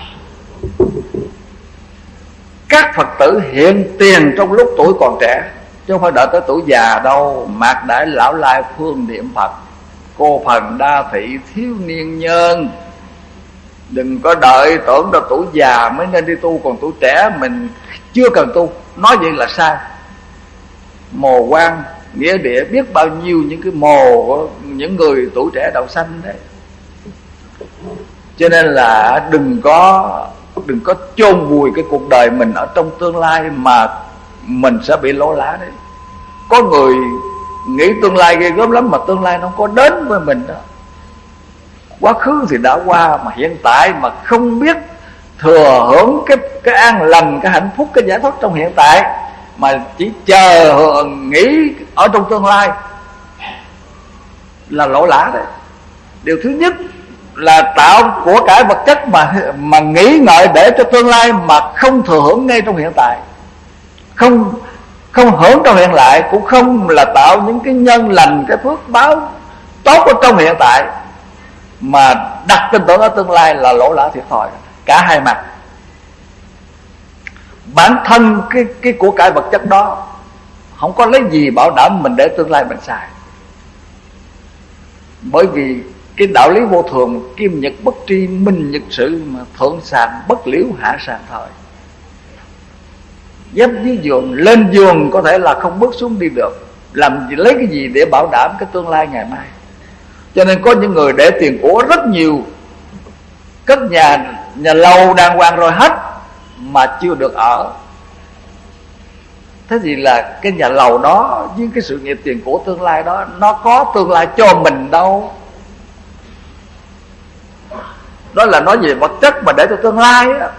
S1: các Phật tử hiện tiền trong lúc tuổi còn trẻ, chứ không phải đợi tới tuổi già đâu. Mạc đại lão lai phương niệm Phật, cô phần đa thị thiếu niên nhân. Đừng có đợi tưởng到tuổi già mới nên đi tu, còn tuổi trẻ mình chưa cần tu. Nói vậy là sai. Mồ quan nghĩa địa biết bao nhiêu những cái mồ của những người tuổi trẻ đậu sanh đấy. Cho nên là đừng có chôn vùi cái cuộc đời mình ở trong tương lai mà mình sẽ bị lỗ lá đấy. Có người nghĩ tương lai ghê gớm lắm mà tương lai nó không có đến với mình đó. Quá khứ thì đã qua, mà hiện tại mà không biết thừa hưởng cái an lành, cái hạnh phúc, cái giải thoát trong hiện tại, mà chỉ chờ nghĩ ở trong tương lai là lỗ lã đấy. Điều thứ nhất là tạo của cải vật chất mà nghĩ ngợi để cho tương lai mà không thừa hưởng ngay trong hiện tại, không hưởng trong hiện tại, cũng không là tạo những cái nhân lành, cái phước báo tốt ở trong hiện tại, mà đặt tin tưởng ở tương lai là lỗ lã thiệt thòi. Cả hai mặt. Bản thân cái của cải vật chất đó không có lấy gì bảo đảm mình để tương lai mình xài. Bởi vì cái đạo lý vô thường, kim nhật bất tri minh nhật sự, mà thượng sàng bất liễu hạ sàng thời. Dép dưới giường, lên giường có thể là không bước xuống đi được. Làm gì, lấy cái gì để bảo đảm cái tương lai ngày mai? Cho nên có những người để tiền của rất nhiều, cất nhà lầu đàng hoàng rồi hết mà chưa được ở. Thế thì là cái nhà lầu đó với cái sự nghiệp tiền của tương lai đó, nó có tương lai cho mình đâu. Đó là nói về vật chất mà để cho tương lai á.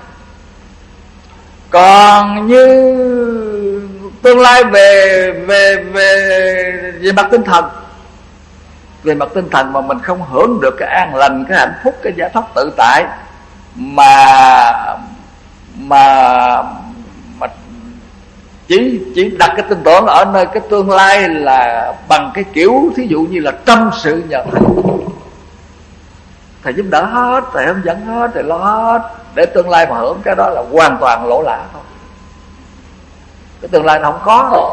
S1: Còn như tương lai về mặt tinh thần, về mặt tinh thần mà mình không hưởng được cái an lành, cái hạnh phúc, cái giải thoát tự tại, mà chỉ đặt cái tin tưởng ở nơi cái tương lai là bằng cái kiểu thí dụ như là tâm sự nhờ thầy. Thầy giúp đỡ hết, thầy hướng dẫn hết, thầy lo hết, để tương lai mà hưởng cái đó là hoàn toàn lỗ lã thôi. Cái tương lai nó không có đâu.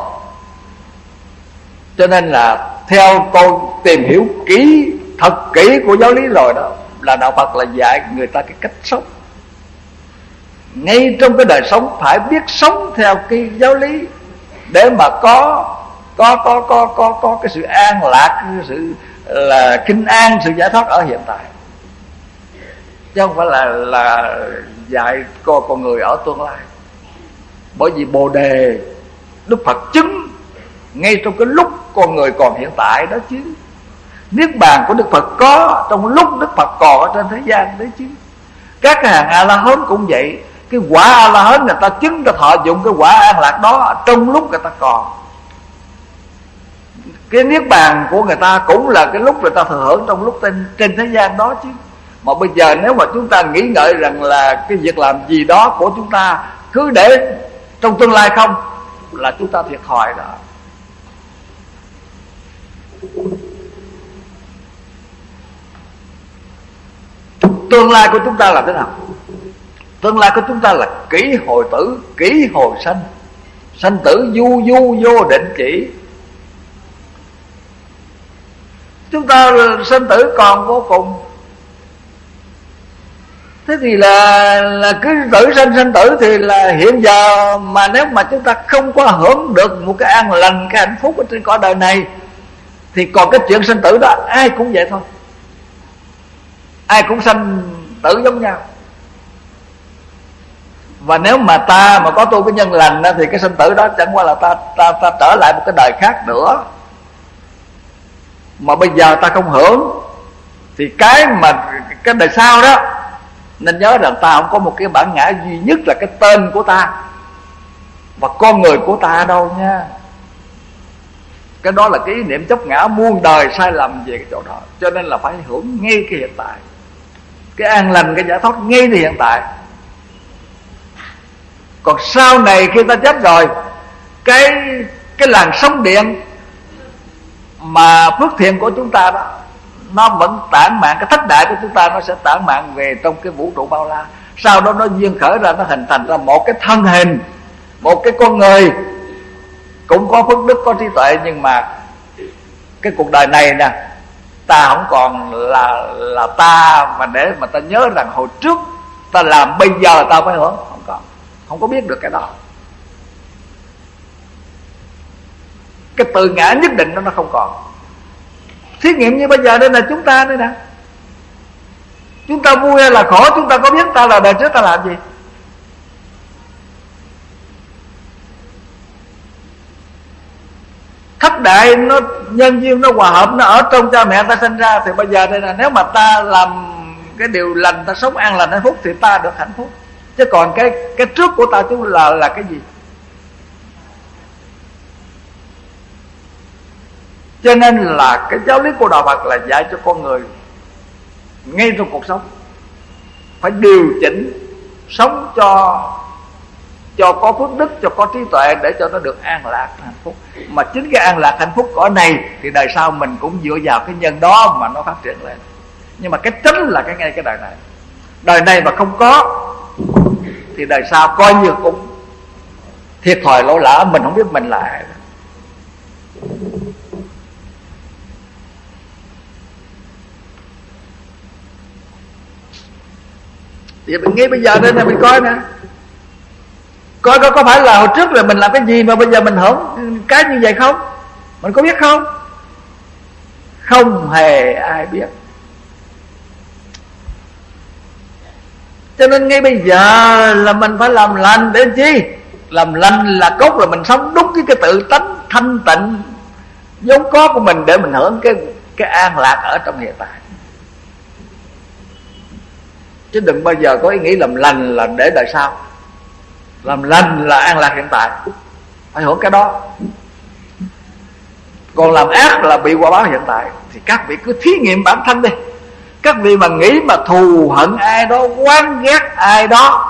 S1: Cho nên là theo tôi tìm hiểu thật kỹ của giáo lý rồi đó, là đạo Phật là dạy người ta cái cách sống. Ngay trong cái đời sống phải biết sống theo cái giáo lý để mà có cái sự an lạc, cái sự là kinh an, sự giải thoát ở hiện tại, chứ không phải là dạy con người ở tương lai. Bởi vì Bồ Đề Đức Phật chứng ngay trong cái lúc con người còn hiện tại đó chứ. Niết bàn của Đức Phật có trong lúc Đức Phật còn ở trên thế gian đấy chứ. Các cái hàng A-la-hán cũng vậy. Cái quả A-la-hán người ta chứng, người ta thọ dụng cái quả an lạc đó trong lúc người ta còn. Cái niết bàn của người ta cũng là cái lúc người ta thừa hưởng trong lúc trên thế gian đó chứ. Mà bây giờ nếu mà chúng ta nghĩ ngợi rằng là cái việc làm gì đó của chúng ta cứ để trong tương lai không, là chúng ta thiệt thòi đó. Tương lai của chúng ta là thế nào? Tương lai của chúng ta là kỷ hồi tử, kỷ hồi sanh. Sanh tử du vô định chỉ. Chúng ta sinh tử còn vô cùng. Thế thì là cứ sinh tử thì là hiện giờ mà nếu mà chúng ta không có hưởng được một cái an lành, cái hạnh phúc ở trên cõi đời này, thì còn cái chuyện sinh tử đó ai cũng vậy thôi. Ai cũng sanh tử giống nhau. Và nếu mà ta mà có tu cái nhân lành đó, thì cái sinh tử đó chẳng qua là ta trở lại một cái đời khác nữa. Mà bây giờ ta không hưởng, thì cái đời sau đó, nên nhớ rằng ta không có một cái bản ngã duy nhất là cái tên của ta và con người của ta đâu nha. Cái đó là cái ý niệm chấp ngã muôn đời sai lầm về cái chỗ đó. Cho nên là phải hưởng ngay cái hiện tại, cái an lành, cái giải thoát ngay từ hiện tại. Còn sau này khi ta chết rồi, cái làn sóng điện mà phước thiện của chúng ta đó, nó vẫn tản mạn, cái thất đại của chúng ta nó sẽ tản mạn về trong cái vũ trụ bao la. Sau đó nó duyên khởi ra, nó hình thành ra một cái thân hình, một cái con người cũng có phước đức, có trí tuệ. Nhưng mà cái cuộc đời này nè, ta không còn là ta mà để mà ta nhớ rằng hồi trước ta làm, bây giờ ta phải hưởng. Không có biết được cái đó. Cái tự ngã nhất định nó không còn. Thí nghiệm như bây giờ đây là chúng ta đây nè, chúng ta vui hay là khổ, chúng ta có biết ta là đời trước ta làm gì? Thất đại nó nhân duyên, nó hòa hợp, nó ở trong cha mẹ ta sinh ra. Thì bây giờ đây là nếu mà ta làm cái điều lành, ta sống an lành hạnh phúc, thì ta được hạnh phúc. Chứ còn cái trước của ta chú là cái gì? Cho nên là cái giáo lý của Đạo Phật là dạy cho con người ngay trong cuộc sống phải điều chỉnh sống cho có phước đức, cho có trí tuệ, để cho nó được an lạc hạnh phúc. Mà chính cái an lạc hạnh phúc cõi này thì đời sau mình cũng dựa vào cái nhân đó mà nó phát triển lên. Nhưng mà cái chính là ngay cái đời này. Đời này mà không có thì đời sau coi như cũng thiệt thòi lỗ lã, mình không biết mình là ai. Vậy mình nghĩ bây giờ đây là mình coi nè, coi có phải là hồi trước là mình làm cái gì mà bây giờ mình hưởng cái như vậy không? Mình có biết không? Không hề ai biết. Cho nên ngay bây giờ là mình phải làm lành để chi? Làm lành là cốt là mình sống đúng với cái tự tánh thanh tịnh vốn có của mình, để mình hưởng cái an lạc ở trong hiện tại. Chứ đừng bao giờ có ý nghĩ làm lành là để đời sau. Làm lành là an lạc hiện tại, phải hưởng cái đó. Còn làm ác là bị quả báo hiện tại. Thì các vị cứ thí nghiệm bản thân đi. Các vị mà nghĩ mà thù hận ai đó, oán ghét ai đó,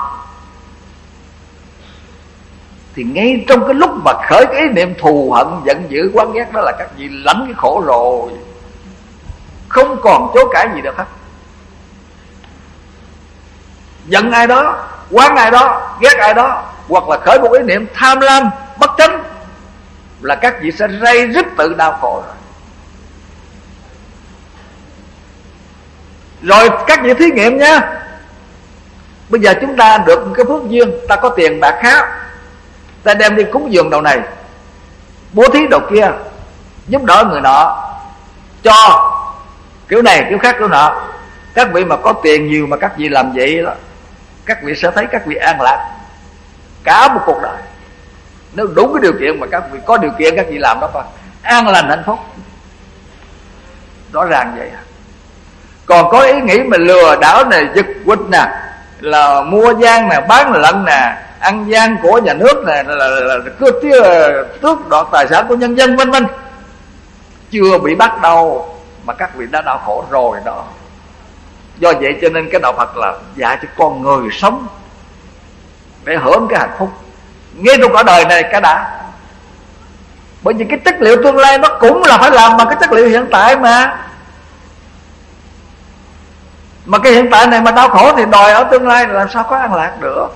S1: thì ngay trong cái lúc mà khởi cái ý niệm thù hận, giận dữ, oán ghét đó là các vị lãnh cái khổ rồi, không còn chối cãi gì được hết. Giận ai đó, oán ai đó, ghét ai đó, hoặc là khởi một ý niệm tham lam bất chánh, là các vị sẽ ray rứt tự đau khổ rồi. Rồi các vị thí nghiệm nha. Bây giờ chúng ta được một cái phước duyên, ta có tiền bạc khá, ta đem đi cúng dường đầu này, bố thí đầu kia, giúp đỡ người nọ, cho kiểu này kiểu khác kiểu nọ. Các vị mà có tiền nhiều mà các vị làm vậy đó, các vị sẽ thấy các vị an lạc cả một cuộc đời. Nếu đúng cái điều kiện mà các vị có điều kiện, các vị làm đó, an lành hạnh phúc, rõ ràng vậy. Còn có ý nghĩ mà lừa đảo nè, giật quýt nè, là mua gian nè, bán lận nè, ăn gian của nhà nước nè, là cướp tước đoạt tài sản của nhân dân vân vân, chưa bị bắt đâu mà các vị đã đau khổ rồi đó. Do vậy cho nên cái Đạo Phật là dạy cho con người sống để hưởng cái hạnh phúc ngay trong cả đời này cái đã. Bởi vì cái chất liệu tương lai nó cũng là phải làm bằng cái chất liệu hiện tại mà. Mà cái hiện tại này mà đau khổ thì đòi ở tương lai làm sao có an lạc được.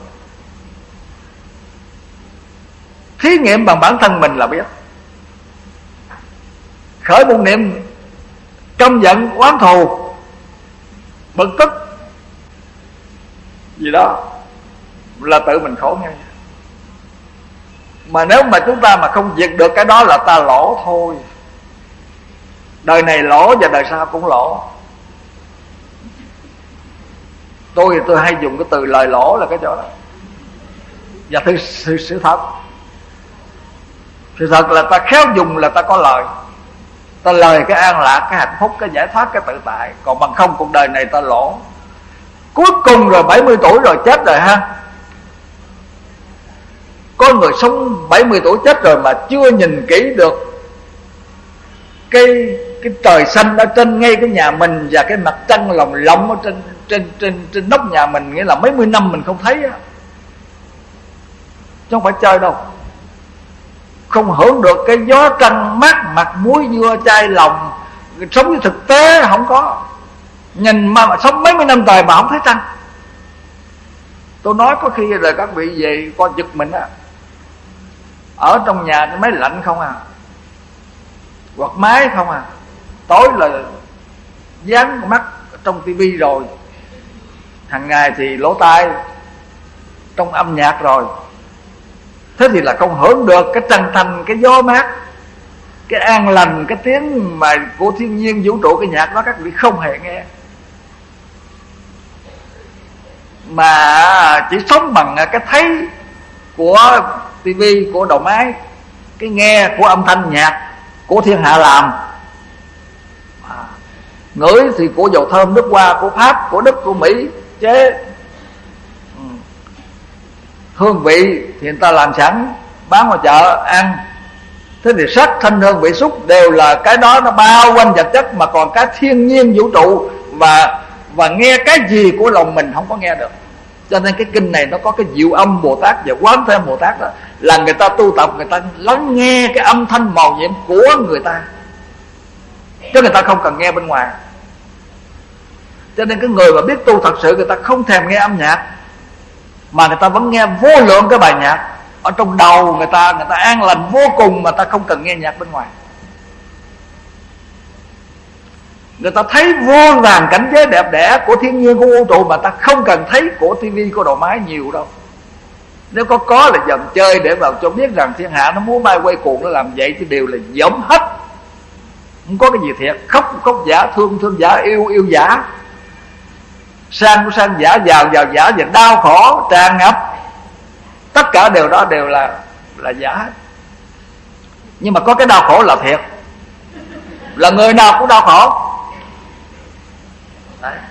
S1: Thí nghiệm bằng bản thân mình là biết. Khởi một niệm căm giận oán thù bực tức gì đó là tự mình khổ ngay. Mà nếu mà chúng ta mà không diệt được cái đó là ta lỗ thôi. Đời này lỗ và đời sau cũng lỗ. Tôi hay dùng cái từ lời lỗ là cái chỗ đó. Và sự thật, sự thật là ta khéo dùng là ta có lời. Ta lời cái an lạc, cái hạnh phúc, cái giải thoát, cái tự tại. Còn bằng không cuộc đời này ta lỗ. Cuối cùng rồi 70 tuổi rồi chết rồi ha. Có người sống 70 tuổi chết rồi mà chưa nhìn kỹ được cái trời xanh ở trên ngay cái nhà mình, và cái mặt trăng lồng lộng ở trên nóc nhà mình, nghĩa là mấy mươi năm mình không thấy á, chứ không phải chơi đâu. Không hưởng được cái gió trăng mát mặt muối dưa chai lòng, sống với thực tế không có. Nhìn mà sống mấy mươi năm trời mà không thấy trăng. Tôi nói có khi là các vị về coi giật mình á. Ở trong nhà máy lạnh không à, quạt máy không à, tối là dán mắt trong tivi rồi, hàng ngày thì lỗ tai trong âm nhạc rồi. Thế thì là không hưởng được cái trăng thanh, cái gió mát, cái an lành, cái tiếng mà của thiên nhiên vũ trụ. Cái nhạc đó các vị không hề nghe, mà chỉ sống bằng cái thấy của tivi, của đầu máy, cái nghe của âm thanh nhạc của thiên hạ làm. Ngửi thì của dầu thơm nước Hoa, của Pháp, của Đức, của Mỹ chế. Hương vị thì người ta làm sẵn bán ngoài chợ ăn. Thế thì sắc thanh hương vị xúc đều là cái đó, nó bao quanh vật chất. Mà còn cái thiên nhiên vũ trụ và nghe cái gì của lòng mình không có nghe được. Cho nên cái kinh này nó có cái Diệu Âm Bồ Tát và Quán Thế Âm Bồ Tát đó, là người ta tu tập, người ta lắng nghe cái âm thanh màu nhiệm của người ta, chứ người ta không cần nghe bên ngoài. Cho nên cái người mà biết tu thật sự, người ta không thèm nghe âm nhạc, mà người ta vẫn nghe vô lượng cái bài nhạc ở trong đầu người ta an lành vô cùng, mà ta không cần nghe nhạc bên ngoài. Người ta thấy vô vàn cảnh giới đẹp đẽ của thiên nhiên, của vũ trụ, mà ta không cần thấy của tivi, của đầu máy nhiều đâu. Nếu có là dần chơi để vào cho biết rằng thiên hạ nó múa mai quay cuồng, nó làm vậy chứ đều là giống hết. Không có cái gì thiệt. Khóc giả, thương giả, yêu giả, sang giả, giàu giả, và đau khổ tràn ngập. Tất cả đều đó đều là giả hết. Nhưng mà có cái đau khổ là thiệt, là người nào cũng đau khổ. Đấy.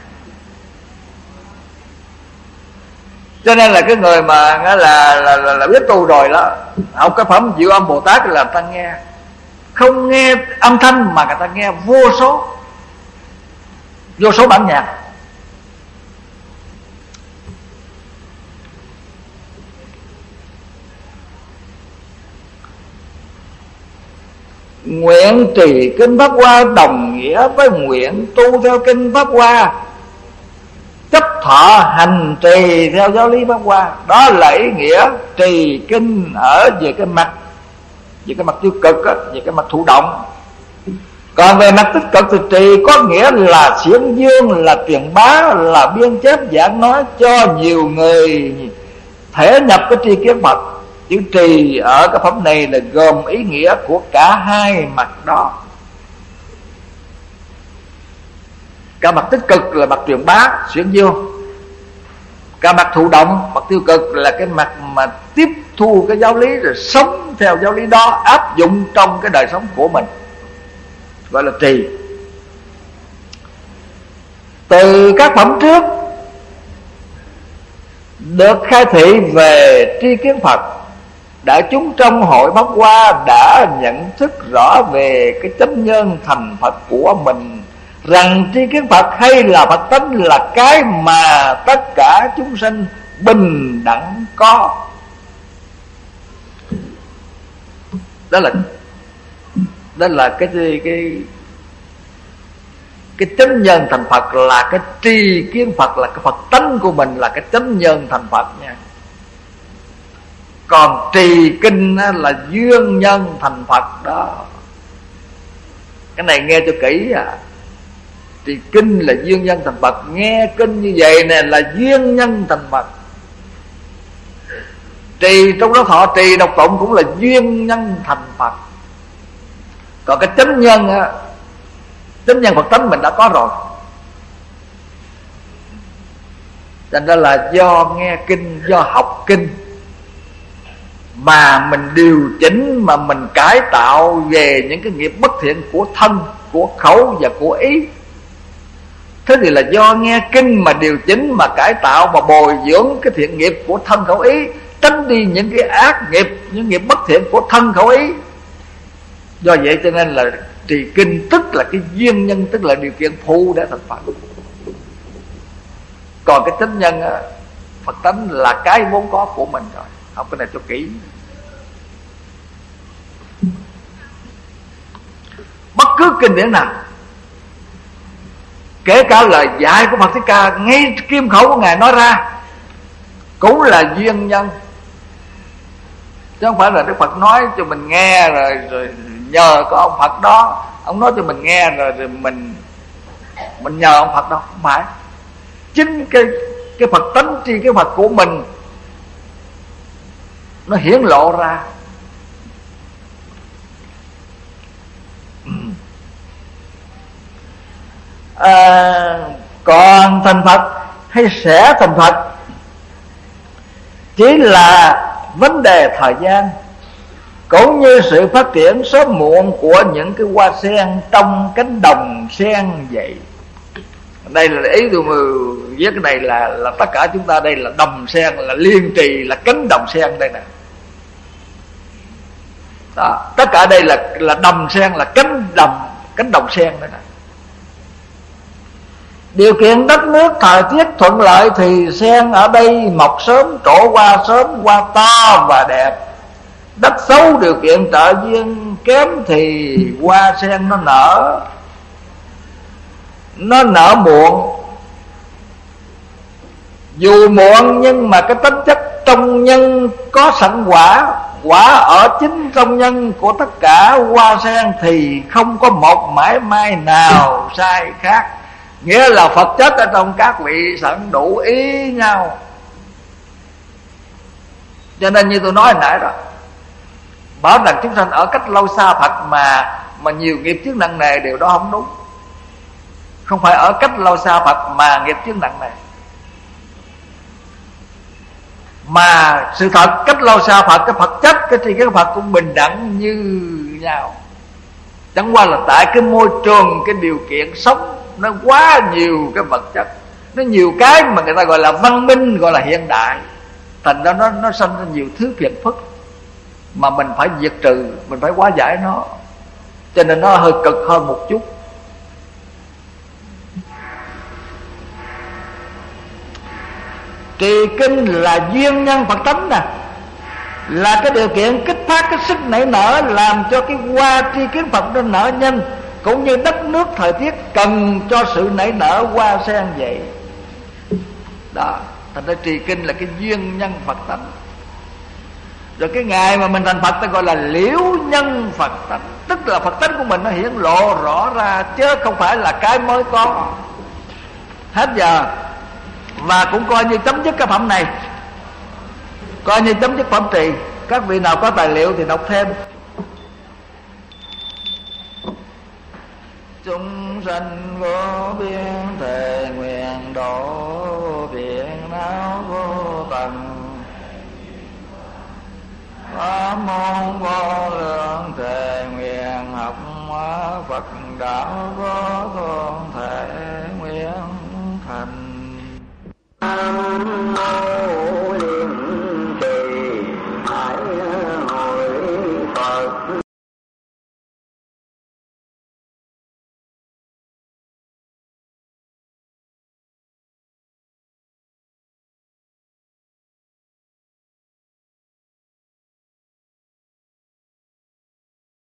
S1: Cho nên là cái người mà là biết tu rồi đó, học cái phẩm Diệu Âm Bồ Tát là ta nghe, không nghe âm thanh mà người ta nghe vô số bản nhạc. Nguyện trì kinh Pháp Hoa đồng nghĩa với nguyện tu theo kinh Pháp Hoa, chấp thọ hành trì theo giáo lý Pháp Hoa. Đó là ý nghĩa trì kinh ở về cái mặt tiêu cực á, về cái mặt thụ động. Còn về mặt tích cực thì trì có nghĩa là xiển dương, là truyền bá, là biên chép giảng nói cho nhiều người thể nhập cái tri kiến Phật. Chữ trì ở cái phẩm này là gồm ý nghĩa của cả hai mặt đó. Cả mặt tích cực là mặt truyền bá, xiển dương. Cả mặt thụ động, mặt tiêu cực là cái mặt mà tiếp thu cái giáo lý rồi sống theo giáo lý đó, áp dụng trong cái đời sống của mình, gọi là trì. Từ các phẩm trước được khai thị về tri kiến Phật, đại chúng trong hội Pháp Hoa đã nhận thức rõ về cái chánh nhân thành Phật của mình, rằng tri kiến Phật hay là Phật tánh là cái mà tất cả chúng sinh bình đẳng có. Đó là cái chánh nhân thành Phật, là cái tri kiến Phật, là cái Phật tánh của mình, là cái chánh nhân thành Phật nha. Còn trì kinh là duyên nhân thành Phật đó. Cái này nghe cho kỹ à. Trì kinh là duyên nhân thành Phật. Nghe kinh như vậy nè là duyên nhân thành Phật. Trì trong đó thọ trì đọc tụng cũng là duyên nhân thành Phật. Còn cái chánh nhân á, chánh nhân Phật tánh mình đã có rồi. Thành ra là do nghe kinh, do học kinh mà mình điều chỉnh, mà mình cải tạo về những cái nghiệp bất thiện của thân, của khẩu và của ý. Thế thì là do nghe kinh mà điều chỉnh, mà cải tạo, mà bồi dưỡng cái thiện nghiệp của thân khẩu ý, tránh đi những cái ác nghiệp, những nghiệp bất thiện của thân khẩu ý. Do vậy cho nên là trì kinh tức là cái duyên nhân, tức là điều kiện phụ để thành Phật. Còn cái chánh nhân á, Phật tánh là cái vốn có của mình rồi. Học cái này cho kỹ. Bất cứ kinh điển nào, kể cả lời dạy của Phật Thích Ca, ngay kim khẩu của Ngài nói ra, cũng là duyên nhân. Chứ không phải là Đức Phật nói cho mình nghe rồi nhờ có ông Phật đó, ông nói cho mình nghe rồi mình nhờ ông Phật đâu. Không phải. Chính cái Phật tánh tri cái Phật của mình nó hiển lộ ra. Còn thành Phật hay sẽ thành Phật chỉ là vấn đề thời gian, cũng như sự phát triển sớm muộn của những cái hoa sen trong cánh đồng sen vậy. Đây là ý tôi viết cái này là tất cả chúng ta đây là đồng sen, là liên trì, là cánh đồng sen đây nè. Đó, tất cả đây là đồng sen, là cánh đồng sen đây nè. Điều kiện đất nước thời tiết thuận lợi thì sen ở đây mọc sớm, trổ hoa sớm, hoa to và đẹp. Đất xấu, điều kiện trợ duyên kém thì hoa sen nó nở muộn. Dù muộn nhưng mà cái tính chất trong nhân có sẵn quả. Quả ở chính trong nhân của tất cả hoa sen thì không có một mãi may nào sai khác. Nghĩa là Phật chất ở trong các vị sẵn đủ ý nhau. Cho nên như tôi nói hồi nãy đó, bảo rằng chúng sanh ở cách lâu xa Phật mà nhiều nghiệp chướng nặng nề, điều đó không đúng. Không phải ở cách lâu xa Phật mà nghiệp chướng nặng nề, mà sự thật cách lâu xa Phật, cái Phật chất, cái tri kiến Phật cũng bình đẳng như nhau. Chẳng qua là tại cái môi trường, cái điều kiện sống nó quá nhiều cái vật chất, nó nhiều cái mà người ta gọi là văn minh, gọi là hiện đại, thành ra nó sanh ra nhiều thứ phiền phức mà mình phải diệt trừ, mình phải hóa giải nó, cho nên nó hơi cực hơn một chút. Trì kinh là duyên nhân Phật tánh nè, là cái điều kiện kích phát cái sức nảy nở, làm cho cái hoa tri kiến Phật nó nở nhanh, cũng như đất nước thời tiết cần cho sự nảy nở hoa sen vậy. Đó, thành ra trì kinh là cái duyên nhân Phật tánh. Rồi cái ngày mà mình thành Phật ta gọi là liễu nhân Phật tánh, tức là Phật tánh của mình nó hiển lộ rõ ra, chứ không phải là cái mới có. Hết giờ. Và cũng coi như chấm dứt cái phẩm này, coi như chấm dứt phẩm trì. Các vị nào có tài liệu thì đọc thêm. Chúng sanh vô biên thề nguyện độ, phiền não vô tận. Pháp môn vô lượng thề nguyện học hóa, Phật đạo vô thôn thể nguyện thành.